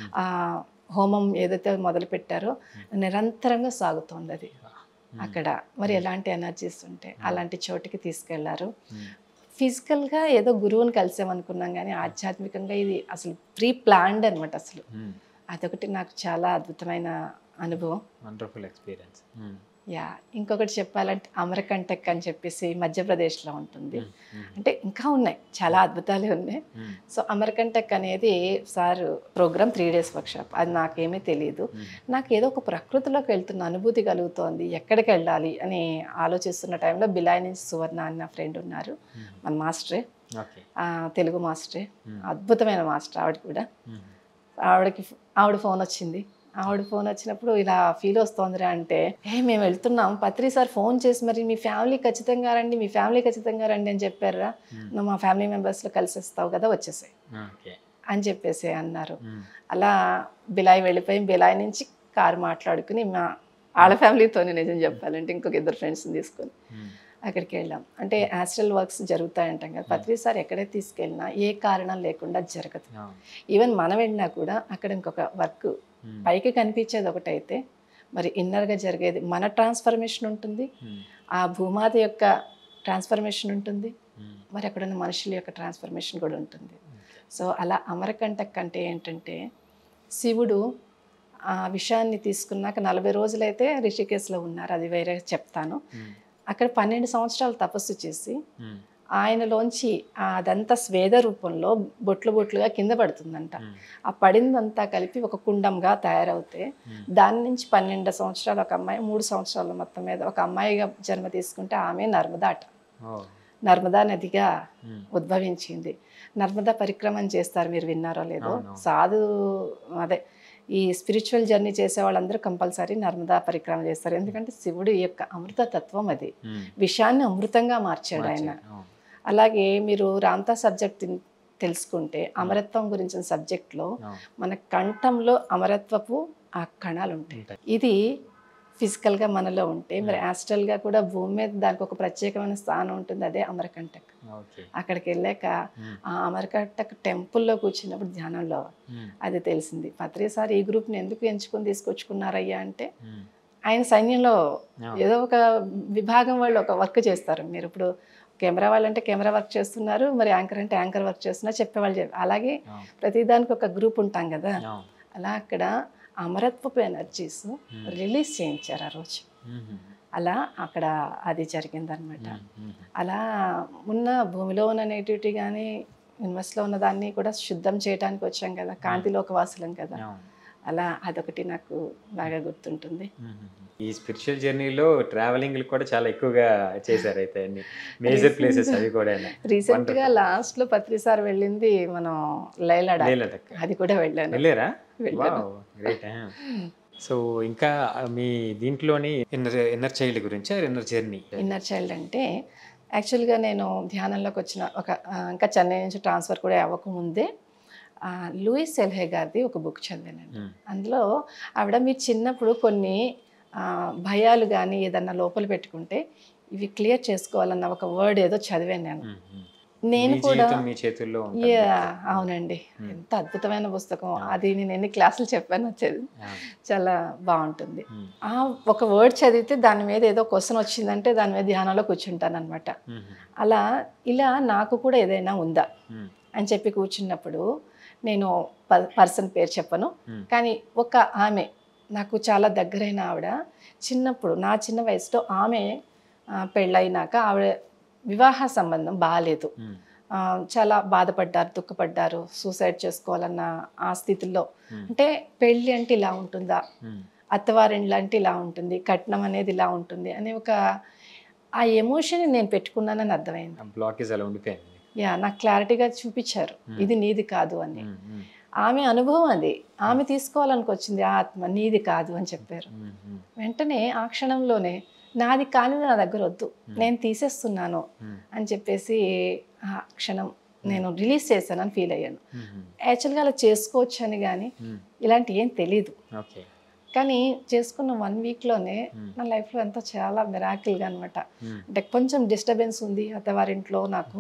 హోమం ఏదైతే మొదలు పెట్టారో నిరంతరంగా సాగుతోంది అది అక్కడ. మరి ఎలాంటి ఎనర్జీస్ ఉంటాయి, అలాంటి చోటికి తీసుకెళ్లారు. ఫిజికల్గా ఏదో గురువుని కలిసామనుకున్నాం కానీ ఆధ్యాత్మికంగా ఇది అసలు ప్రీ ప్లాన్డ్ అనమాట. అసలు అదొకటి నాకు చాలా అద్భుతమైన అనుభవం. Wonderful experience. యా, ఇంకొకటి చెప్పాలంటే అమరకంటక్ అని చెప్పేసి మధ్యప్రదేశ్లో ఉంటుంది. అంటే ఇంకా ఉన్నాయి, చాలా అద్భుతాలే ఉన్నాయి. సో అమరకంటక్ అనేది sir program three days workshop. అది నాకేమీ తెలియదు. నాకు ఏదో ఒక ప్రకృతిలోకి వెళ్తున్న అనుభూతి కలుగుతోంది, ఎక్కడికి వెళ్ళాలి అని ఆలోచిస్తున్న టైంలో బిలాయ్ నుంచి సువర్ణ అన్న ఫ్రెండ్ ఉన్నారు, మన మాస్టరే, తెలుగు మాస్టరే, అద్భుతమైన మాస్టర్ ఆవిడ కూడా. ఆవిడకి ఆవిడ ఫోన్ వచ్చింది. ఆవిడ ఫోన్ వచ్చినప్పుడు ఇలా ఫీల్ వస్తోందిరా అంటే, ఏ మేము వెళ్తున్నాం, పత్రి సార్ ఫోన్ చేసి మరి మీ ఫ్యామిలీ ఖచ్చితంగా రండి, మీ ఫ్యామిలీ ఖచ్చితంగా రండి అని చెప్పారా, నువ్వు మా ఫ్యామిలీ మెంబర్స్లో కలిసి వస్తావు కదా వచ్చేసాయి అని చెప్పేసి అన్నారు. అలా బిలాయ్ వెళ్ళిపోయి బిలాయ్ నుంచి కారు మాట్లాడుకుని మా వాళ్ళ ఫ్యామిలీతోనే నిజం చెప్పాలంటే ఇంకొక ఇద్దరు ఫ్రెండ్స్ని తీసుకొని అక్కడికి వెళ్ళాం. అంటే యాస్ట్రల్ వర్క్స్ జరుగుతాయంటాం కదా, పత్రి సార్ ఎక్కడే తీసుకెళ్ళినా ఏ కారణం లేకుండా జరగదు. ఈవెన్ మనం వెళ్ళినా కూడా అక్కడ ఇంకొక వర్క్ పైకి కనిపించేది ఒకటైతే మరి ఇన్నర్గా జరిగేది మన ట్రాన్స్ఫర్మేషన్ ఉంటుంది, ఆ భూమాత యొక్క ట్రాన్స్ఫర్మేషన్ ఉంటుంది, మరి అక్కడ ఉన్న మనుషుల యొక్క ట్రాన్స్ఫర్మేషన్ కూడా ఉంటుంది. సో అలా అమరకంటక్ అంటే ఏంటంటే శివుడు ఆ విషయాన్ని తీసుకున్నాక నలభై రోజులైతే రిషికేశ్లో ఉన్నారు, అది వేరే చెప్తాను. అక్కడ పన్నెండు సంవత్సరాలు తపస్సు చేసి ఆయనలోంచి అదంతా స్వేద రూపంలో బొట్లు బొట్లుగా కింద పడుతుందంట. ఆ పడిందంతా కలిపి ఒక కుండంగా తయారవుతే దాని నుంచి పన్నెండు సంవత్సరాలు ఒక అమ్మాయి, మూడు సంవత్సరాల మొత్తం మీద ఒక అమ్మాయిగా జన్మ తీసుకుంటే ఆమె నర్మదా అట. నర్మదా నదిగా ఉద్భవించింది. నర్మదా పరిక్రమణ చేస్తారు, మీరు విన్నారో లేదో. సాధు అదే ఈ స్పిరిచువల్ జర్నీ చేసే వాళ్ళందరూ కంపల్సరీ నర్మదా పరిక్రమ చేస్తారు. ఎందుకంటే శివుడు యొక్క అమృత తత్వం అది, విషయాన్ని అమృతంగా మార్చాడు ఆయన. అలాగే మీరు రామ్తా సబ్జెక్ట్ తెలుసుకుంటే అమరత్వం గురించిన సబ్జెక్ట్లో మన కంఠంలో అమరత్వపు ఆ కణాలు ఉంటాయి. ఇది ఫిజికల్గా మనలో ఉంటే మరి యాస్ట్రల్గా కూడా భూమి మీద దానికి ఒక ప్రత్యేకమైన స్థానం ఉంటుంది, అదే అమరకంటక్. అక్కడికి వెళ్ళాక ఆ అమరకంటక్ టెంపుల్లో కూర్చున్నప్పుడు ధ్యానంలో అది తెలిసింది. పత్రి సార్ ఈ గ్రూప్ని ఎందుకు ఎంచుకొని తీసుకొచ్చుకున్నారయ్యా అంటే, ఆయన సైన్యంలో ఏదో ఒక విభాగం వాళ్ళు ఒక వర్క్ చేస్తారు. మీరు ఇప్పుడు కెమెరా వాళ్ళు అంటే కెమెరా వర్క్ చేస్తున్నారు, మరి యాంకర్ అంటే యాంకర్ వర్క్ చేస్తున్నారు, చెప్పేవాళ్ళు చెప్పి అలాగే ప్రతిదానికి ఒక గ్రూప్ ఉంటాం కదా. అలా అక్కడ అమరత్వపు ఎనర్జీస్ రిలీజ్ చేయించారు ఆ రోజు. అలా అక్కడ అది జరిగిందనమాట. అలా ఉన్న భూమిలో ఉన్న నెగిటివిటీ కానీ యూనివర్స్లో ఉన్న దాన్ని కూడా శుద్ధం చేయడానికి వచ్చాం కదా, కాంతిలోక వాసులం కదా. అలా అదొకటి నాకు బాగా గుర్తుంటుంది. ఈ స్పిరిచువల్ జర్నీలో ట్రావెలింగ్ కూడా చాలా ఎక్కువగా చేశారు అయితే, అన్ని మేజర్ ప్లేసెస్ అవి కూడా. రీసెంట్ గా లాస్ట్ లో పత్రి సార్ వెళ్ళింది మనం లైలడా, అది కూడా వెళ్ళాను. వెళ్ళారా? గ్రేట్. సో ఇంకా మీ దీంట్లోని ఇన్నర్ ఇన్నర్ చైల్డ్ గురించి, ఇన్నర్ జర్నీ. ఇన్నర్ చైల్డ్ అంటే యాక్చువల్గా నేను ధ్యానంలోకి వచ్చిన ఒక ఇంకా చెన్నై నుంచి ట్రాన్స్ఫర్ కూడా అవ్వకముందే లూయిస్ సెల్హే గారిది ఒక బుక్ చదివానండి. అందులో ఆవిడ మీరు చిన్నప్పుడు కొన్ని భయాలు కానీ ఏదన్నా లోపల పెట్టుకుంటే ఇవి క్లియర్ చేసుకోవాలన్న ఒక వర్డ్ ఏదో చదివాను నేను. నేను కూడా అవునండి, ఎంత అద్భుతమైన పుస్తకం అది. నేను ఎన్ని క్లాసులు చెప్పాను, వచ్చేది చాలా బాగుంటుంది. ఆ ఒక వర్డ్ చదివితే దాని మీద ఏదో క్వశ్చన్ వచ్చిందంటే దాని మీద ధ్యానంలో కూర్చుంటాను అనమాట. అలా ఇలా నాకు కూడా ఏదైనా ఉందా అని చెప్పి కూర్చున్నప్పుడు, నేను పర్సన్ పేరు చెప్పను కానీ ఒక ఆమె నాకు చాలా దగ్గరైన ఆవిడ, చిన్నప్పుడు నా చిన్న వయసులో ఆమె పెళ్ళైనాక ఆవిడ వివాహ సంబంధం బాగాలేదు, చాలా బాధపడ్డారు, దుఃఖపడ్డారు, సూసైడ్ చేసుకోవాలన్న ఆ స్థితిలో. అంటే పెళ్ళి అంటే ఇలా ఉంటుందా, అత్తవారిండ్లు అంటే ఇలా ఉంటుంది, కట్నం అనేది ఇలా ఉంటుంది అని ఒక ఆ ఎమోషన్ నేను పెట్టుకున్నానని అర్థమైంది. యా, నాకు క్లారిటీగా చూపించారు ఇది నీది కాదు అని. ఆమె అనుభవం అది, ఆమె తీసుకోవాలనుకొచ్చింది ఆ ఆత్మ, నీది కాదు అని చెప్పారు. వెంటనే ఆ క్షణంలోనే నాది కానీ నా దగ్గర వద్దు, నేను తీసేస్తున్నాను అని చెప్పేసి ఆ క్షణం నేను రిలీజ్ చేశానని ఫీల్ అయ్యాను. యాక్చువల్గా అలా చేసుకోవచ్చు అని కానీ ఇలాంటి ఏం తెలీదు. కానీ చేసుకున్న వన్ వీక్లోనే నా లైఫ్లో ఎంతో చాలా మిరాకిల్గా అనమాట. అంటే కొంచెం డిస్టర్బెన్స్ ఉంది అత్తవారింట్లో, నాకు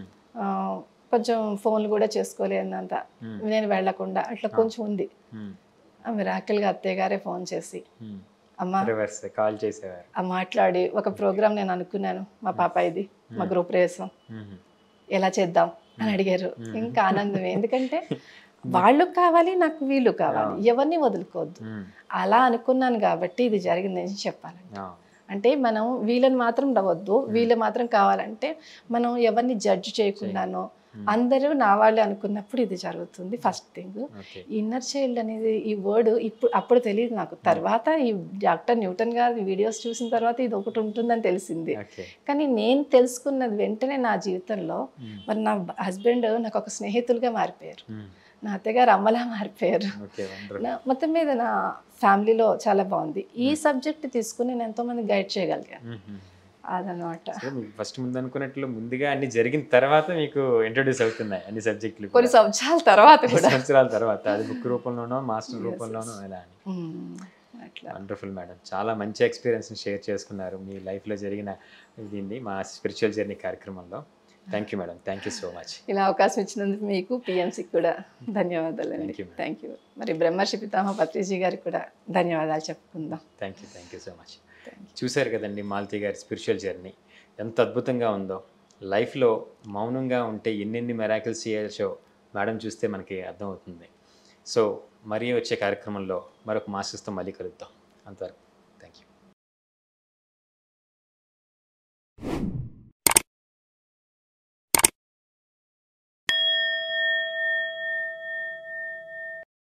కొంచెం ఫోన్లు కూడా చేసుకోలేనంత, నేను వెళ్లకుండా అట్లా కొంచెం ఉంది. మిరాకిల్గా అత్తయ్య గారే ఫోన్ చేసి అమ్మ కాల్ చేసేవారు, మాట్లాడి ఒక ప్రోగ్రామ్ నేను అనుకున్నాను మా పాప, ఇది మా గ్రూప్ ప్రవేశం ఎలా చేద్దాం అని అడిగారు. ఇంకా ఆనందమే, ఎందుకంటే వాళ్ళు కావాలి, నాకు వీళ్ళు కావాలి, ఎవరిని వదులుకోవద్దు. అలా అనుకున్నాను కాబట్టి ఇది జరిగిందని చెప్పాలండి. అంటే మనం వీళ్ళని మాత్రం వద్దు, వీళ్ళు మాత్రం కావాలంటే మనం ఎవరిని జడ్జ్ చేయకుండానో అందరూ నా వాళ్ళే అనుకున్నప్పుడు ఇది జరుగుతుంది. ఫస్ట్ థింగ్, ఇన్నర్ చైల్డ్ అనేది ఈ వర్డ్ ఇప్పుడు అప్పుడు తెలియదు నాకు. తర్వాత ఈ డాక్టర్ న్యూటన్ గారి వీడియోస్ చూసిన తర్వాత ఇది ఒకటి ఉంటుందని తెలిసింది. కానీ నేను తెలుసుకున్నది వెంటనే నా జీవితంలో, మరి నా హస్బెండ్ నాకు ఒక స్నేహితులుగా మారిపోయారు, నా అత్తగారు అమ్మలా మారిపోయారు. మొత్తం మీద నా ఫ్యామిలీలో చాలా బాగుంది. ఈ సబ్జెక్ట్ తీసుకుని నేను ఎంతోమంది గైడ్ చేయగలిగాను అదనమాట. ఫస్ట్ ముందు అనుకున్నట్లు ముందుగా అన్ని జరిగిన తర్వాత మీకు ఇంట్రొడ్యూస్ అవుతున్నాయి అన్ని సబ్జెక్టులు, కొన్ని సంవత్సరాల తర్వాత కూడా, సంవత్సరాల తర్వాత, అది బుక్ రూపంలోనో మాస్టర్ రూపంలోనో ఇలా అని. వండర్ఫుల్ మేడం, చాలా మంచి ఎక్స్పీరియన్స్ని షేర్ చేసుకున్నారు మీ లైఫ్లో జరిగిన దీన్ని మా స్పిరిచువల్ జర్నీ కార్యక్రమంలో. Thank you madam, thank you so much. ఇలా అవకాశం ఇచ్చినందుకు మీకు పిఎంసికి కూడా ధన్యవాదాలండి. Thank you. మరి బ్రహ్మర్షి పితామహ పత్రిజీ గారికి కూడా ధన్యవాదాలు చెప్పుకుందాం. Thank you, thank you so much. చూశారు కదండి మాలతి గారి స్పిరిచువల్ జర్నీ ఎంత అద్భుతంగా ఉందో. లైఫ్లో మౌనంగా ఉంటే ఎన్నెన్ని మెరాకిల్స్ చేయొచ్చో మేడం చూస్తే మనకి అర్థమవుతుంది. సో మరీ వచ్చే కార్యక్రమంలో మరొక మాస్టర్స్తో మళ్ళీ కలుద్దాం. అంతవరకు